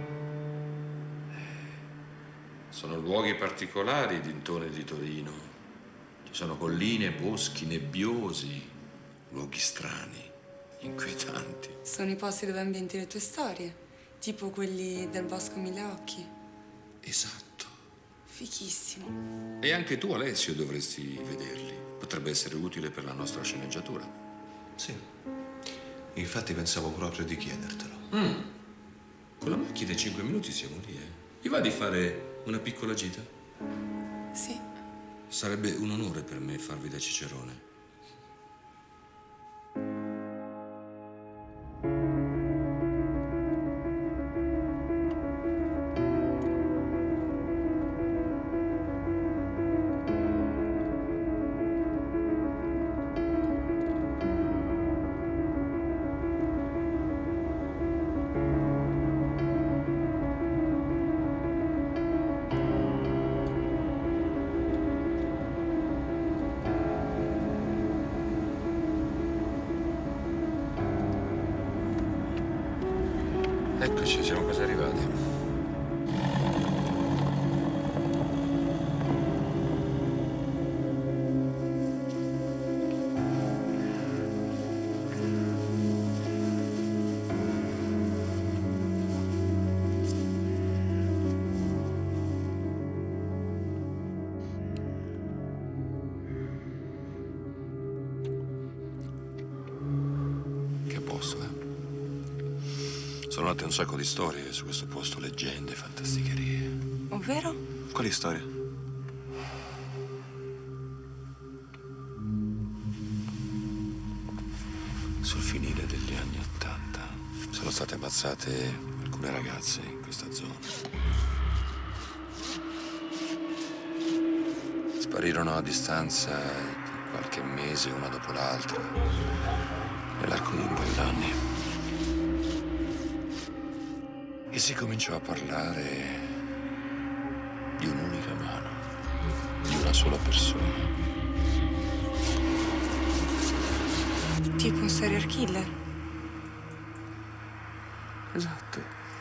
Sono luoghi particolari dintorni di Torino. Ci sono colline, boschi nebbiosi, luoghi strani, inquietanti. Sono i posti dove ambienti le tue storie. Tipo quelli del Bosco a mille occhi. Esatto. Fichissimo. E anche tu, Alessio, dovresti vederli. Potrebbe essere utile per la nostra sceneggiatura. Sì. Infatti pensavo proprio di chiedertelo. Con la macchina in 5 minuti siamo lì, eh. Vi va di fare una piccola gita? Sì. Sarebbe un onore per me farvi da cicerone. Eccoci, siamo quasi arrivati. Sono nate un sacco di storie su questo posto, leggende, fantasticherie. Ovvero? Quali storie? Sul finire degli anni '80 sono state ammazzate alcune ragazze in questa zona. Sparirono a distanza di qualche mese, una dopo l'altra, nell'arco di un paio d'anni. E si cominciò a parlare di un'unica mano, di una sola persona. Tipo un serial killer? Esatto.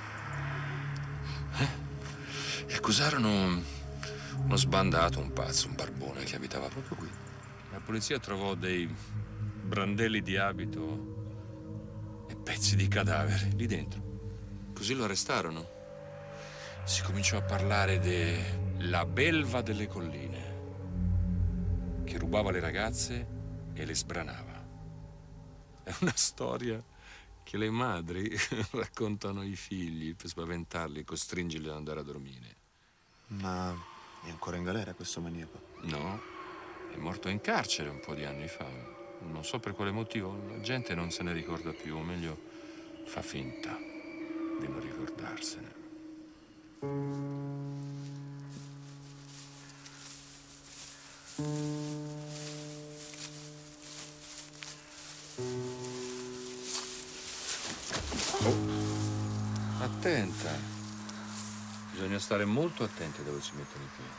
E accusarono uno sbandato, un pazzo, un barbone che abitava proprio qui. La polizia trovò dei brandelli di abito e pezzi di cadavere lì dentro. Così lo arrestarono. Si cominciò a parlare della belva delle colline, che rubava le ragazze e le sbranava. È una storia che le madri raccontano ai figli per spaventarli e costringerli ad andare a dormire. Ma è ancora in galera questo maniaco? No, è morto in carcere un po' di anni fa. Non so per quale motivo, la gente non se ne ricorda più, o meglio, fa finta di non ricordarsene. Oh, attenta. Bisogna stare molto attenti a dove si mettono i piedi.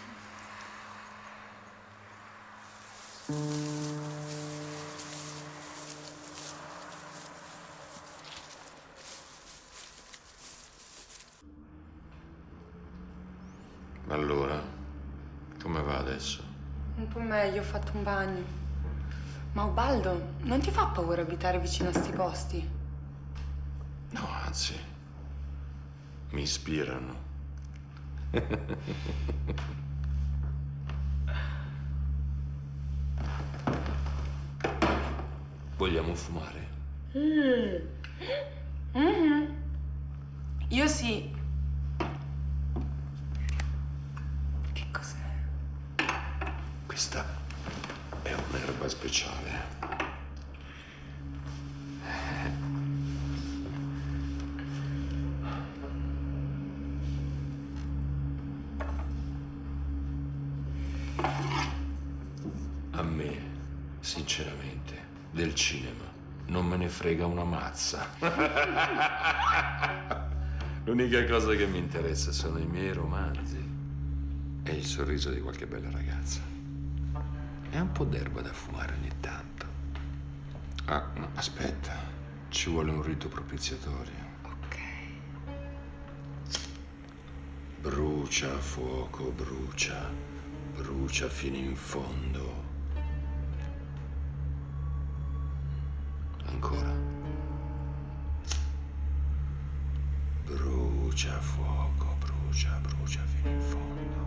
Allora, come va adesso? Un po' meglio, ho fatto un bagno. Ma Ubaldo, non ti fa paura abitare vicino a sti posti? No, anzi, mi ispirano. Vogliamo fumare? Io sì. Che cos'è? Questa è un'erba speciale. A me, sinceramente, del cinema non me ne frega una mazza. L'unica cosa che mi interessa sono i miei romanzi e il sorriso di qualche bella ragazza. E un po' d'erba da fumare ogni tanto. Ah, no, aspetta, ci vuole un rito propiziatorio. Ok. Brucia a fuoco, brucia, brucia fino in fondo. Ancora. Brucia a fuoco, brucia, brucia fino in fondo.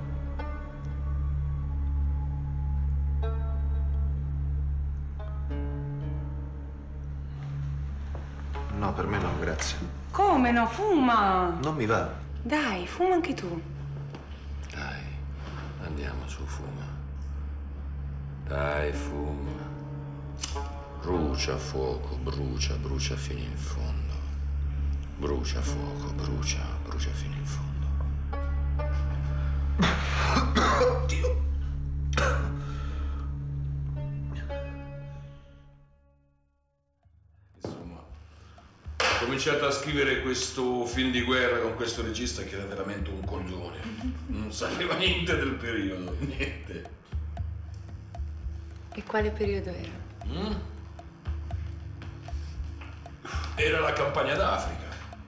No, per me no, grazie. Come no? Fuma! Non mi va. Dai, fuma anche tu. Dai, andiamo su, fuma. Dai, fuma. Brucia a fuoco, brucia, brucia fino in fondo. Brucia a fuoco, brucia, brucia fino in fondo. Oddio. Insomma, ho cominciato a scrivere questo film di guerra con questo regista che era veramente un coglione. Non sapeva niente del periodo, niente. E quale periodo era? Era la campagna d'Africa.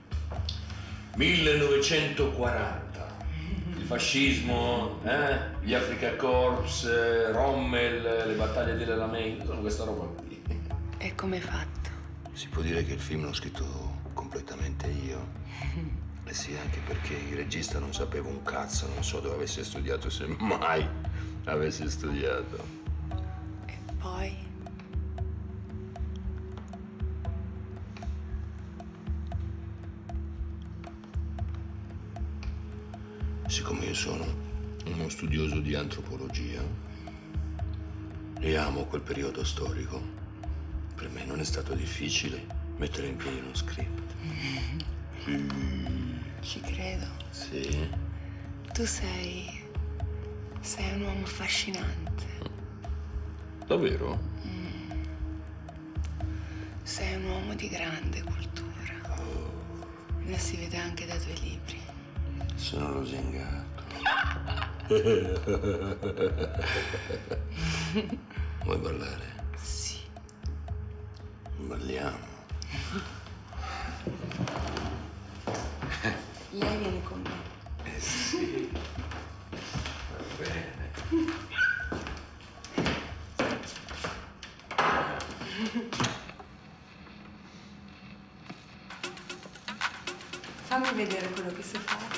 1940. Il fascismo, gli Africa Corps, Rommel, le battaglie dell'Alamein, sono questa roba qui. E come hai fatto? Si può dire che il film l'ho scritto completamente io. Eh sì, anche perché il regista non sapeva un cazzo, non so dove avesse studiato, se mai avesse studiato. E poi? che sono uno studioso di antropologia e amo quel periodo storico. Per me non è stato difficile mettere in piedi uno script. Ci credo. Sì? Tu sei un uomo affascinante. Davvero? Sei un uomo di grande cultura. Lo si vede anche dai tuoi libri. Sono lusingato. Vuoi ballare? Sì. Balliamo. Lei viene con me. Sì. Va bene. Fammi vedere quello che sai fare.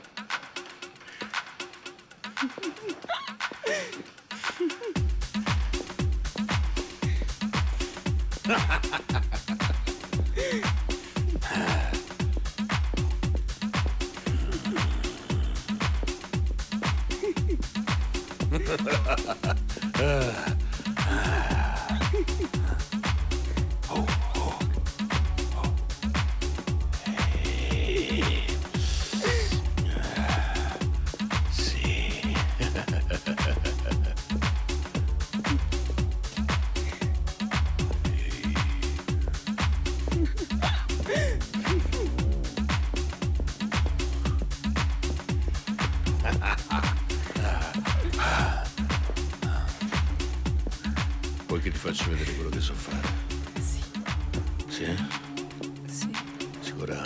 Vuoi che ti faccio vedere quello che so fare? Sì. Sì? Sì. Sicura?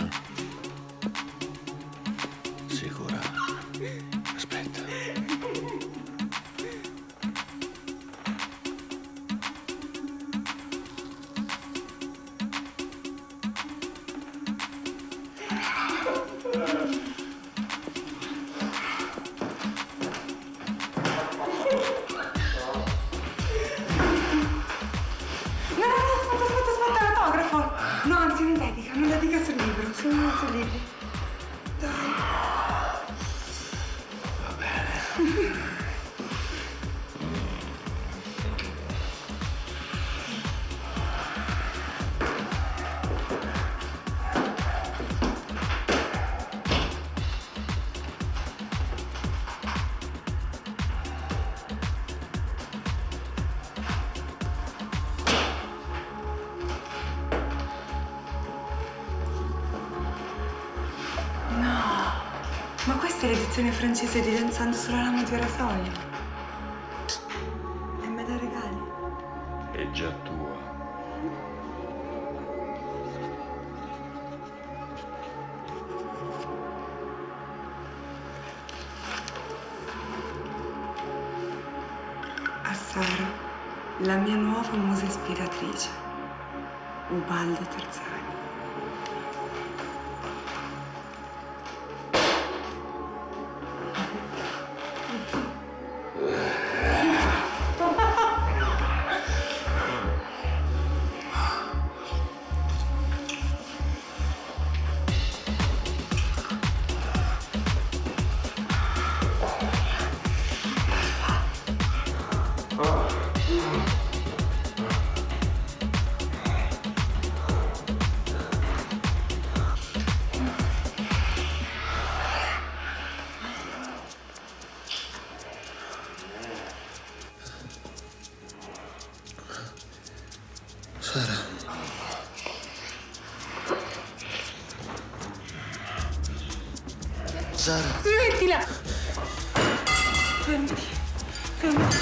Sicura? Aspetta. Non dedica sul libro, sul libro. Dai. Va bene. Ma questa è l'edizione francese di Danzando sulla lama di rasoio. E me la regali? È già tua. A Sara, la mia nuova musa ispiratrice, Ubaldo Terzani. Sara. Sara. Smettila! Fermati. Fermati.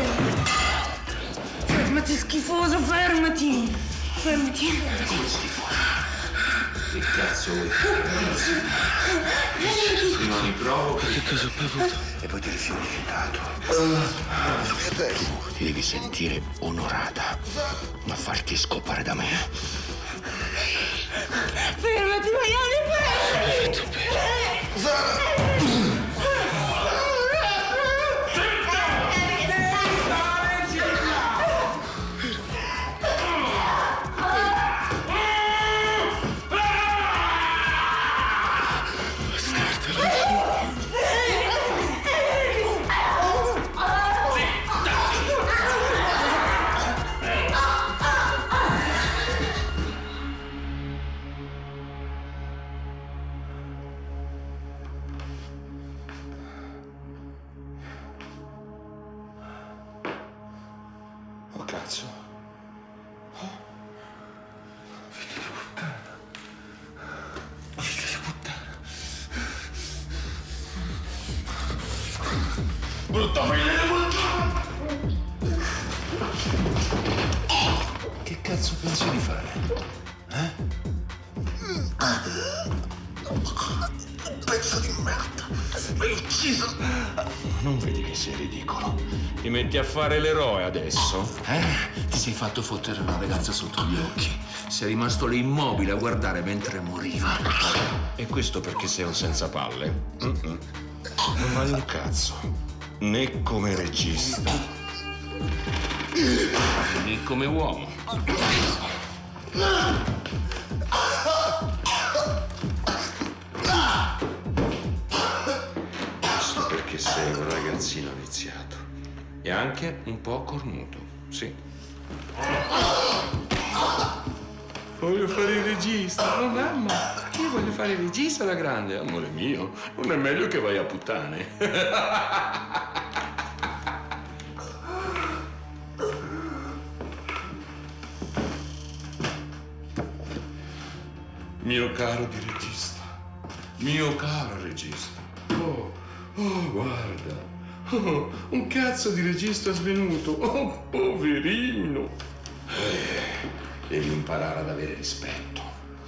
Fermati, schifoso, fermati. Fermati. Come schifoso? Che cazzo vuoi fare? Prima mi provochi. Che cosa ho bevuto? E poi ti sei rifiutato. Ti devi sentire onorata a farti scopare da me. Fermati, maiale, fermati! Fatto bene. Sara! cazzo? Figlio di puttana. Figlio di puttana. Brutta figlia di puttana! Che cazzo pensi di fare? Pezzo di merda! Mi hai ucciso! Non vedi che sei ridicolo? Ti metti a fare l'eroe adesso? Ti sei fatto fottere una ragazza sotto gli occhi. Sei rimasto lì immobile a guardare mentre moriva. E questo perché sei un senza palle? Non vale un cazzo. Né come regista, né come uomo. Questo perché sei un ragazzino viziato. E anche un po' cornuto, sì. Voglio fare il regista, oh mamma, io voglio fare il regista da grande, amore mio, non è meglio che vai a puttane. Mio caro di regista, mio caro regista, oh, guarda, un cazzo di regista svenuto, oh, poverino. Devi imparare ad avere rispetto.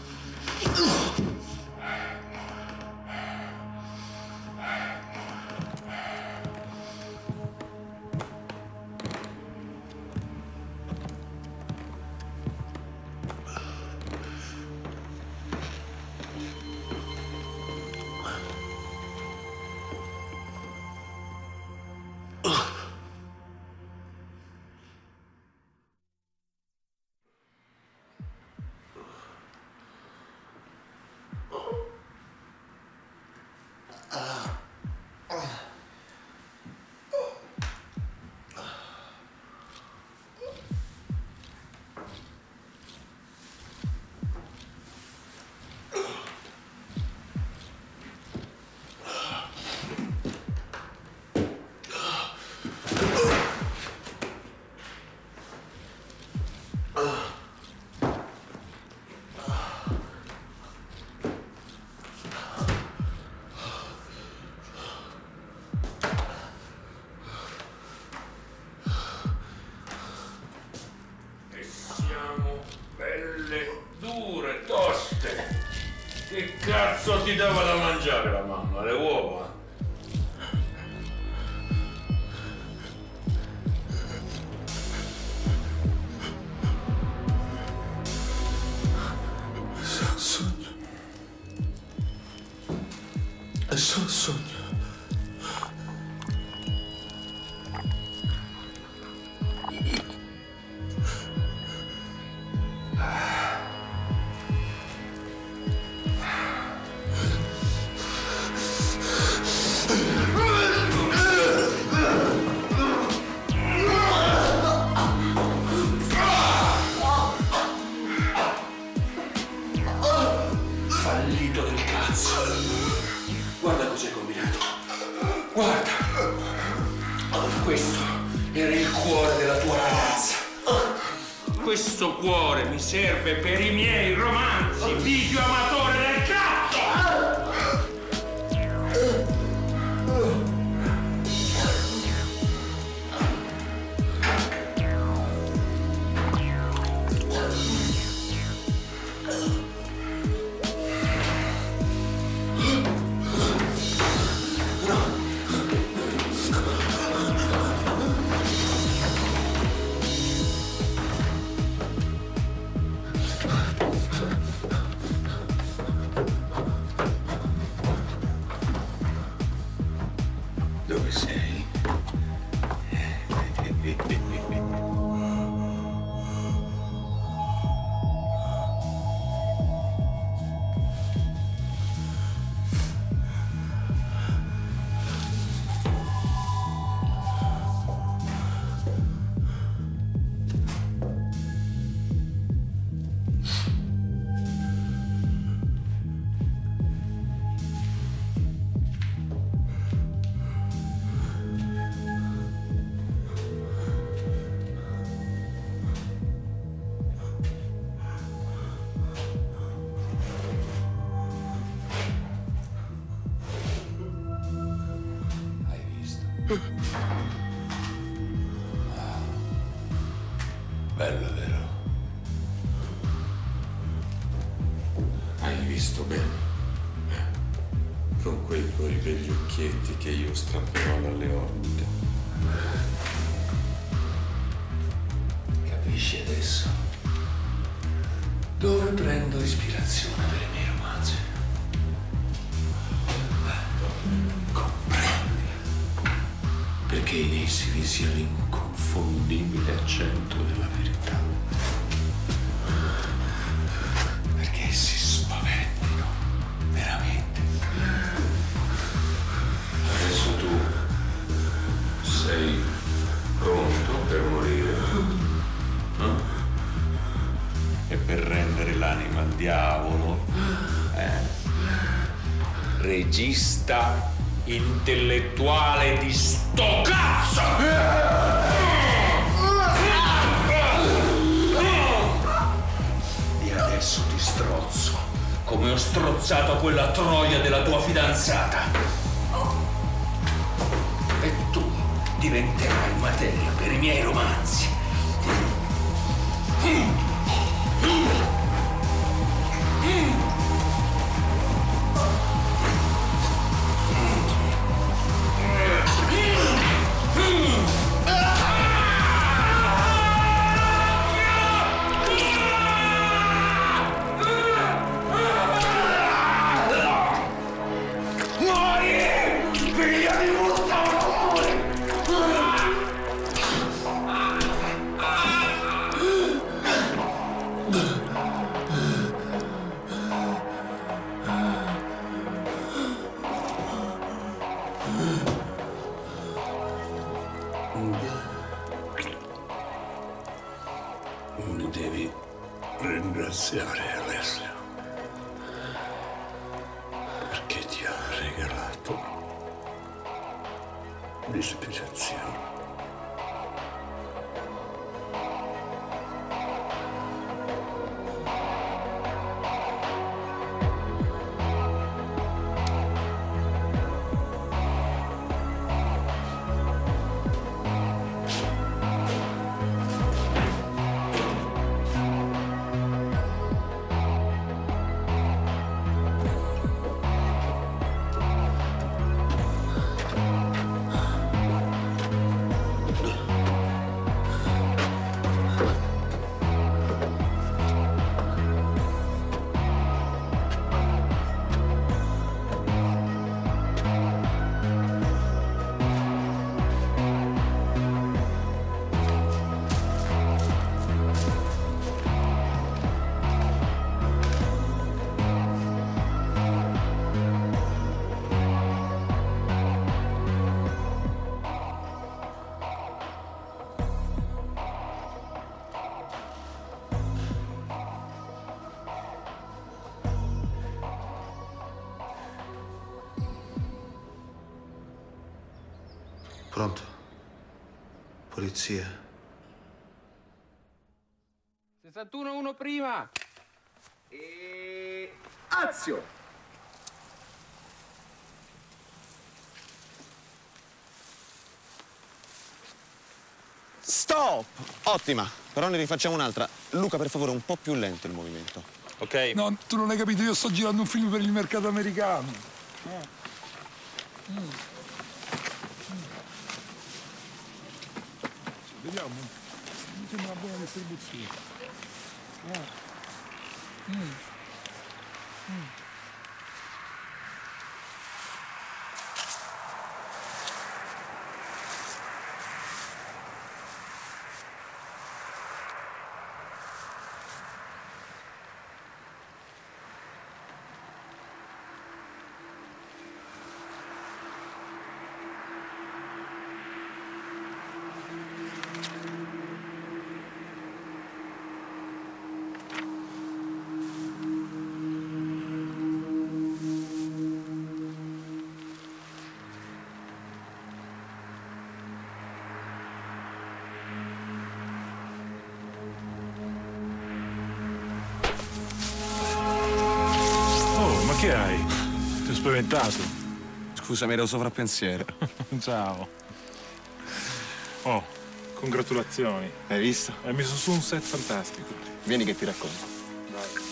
Che cazzo ti dava da mangiare la mamma? Le uova? È solo un sogno. È solo un sogno. Fallito del cazzo. Guarda cosa hai combinato. Guarda. Questo era il cuore della tua ragazza. Questo cuore mi serve per i miei romanzi, video amatore del cazzo! Dove sei? Bello, vero? Hai visto bene? Con quei tuoi begli occhietti che io strapperò dalle orbite. Capisci adesso? Dove prendo ispirazione per i miei romanzi? Comprendi? Perché in essi vi sia l'inconfondibile accento della verità. Perché essi spaventino veramente. Adesso tu sei pronto per morire? No? E per rendere l'anima al diavolo, regista intellettuale di sto cazzo! E adesso ti strozzo, come ho strozzato quella troia della tua fidanzata. E tu diventerai materia per i miei romanzi. Mi devi ringraziare, Alessio, perché ti ha regalato l'ispirazione. Pronto? Polizia. 61 prima. E... Azio! Stop! Ottima, però ne rifacciamo un'altra. Luca, per favore, un po' più lento il movimento. Ok? No, tu non hai capito, io sto girando un film per il mercato americano. Vediamo. Mi sembra una buona distribuzione. Che hai? Ti ho spaventato. Scusami, ero sovrappensiero. Ciao. Oh, congratulazioni. Hai visto? Hai messo su un set fantastico. Vieni che ti racconto. Dai.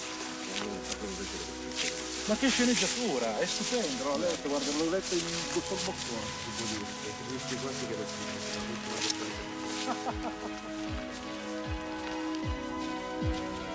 Ma che sceneggiatura, è stupendo, no? Lei guarda, l'ho letto in dottor Boccone, si può dire. Questi quanti che l'ho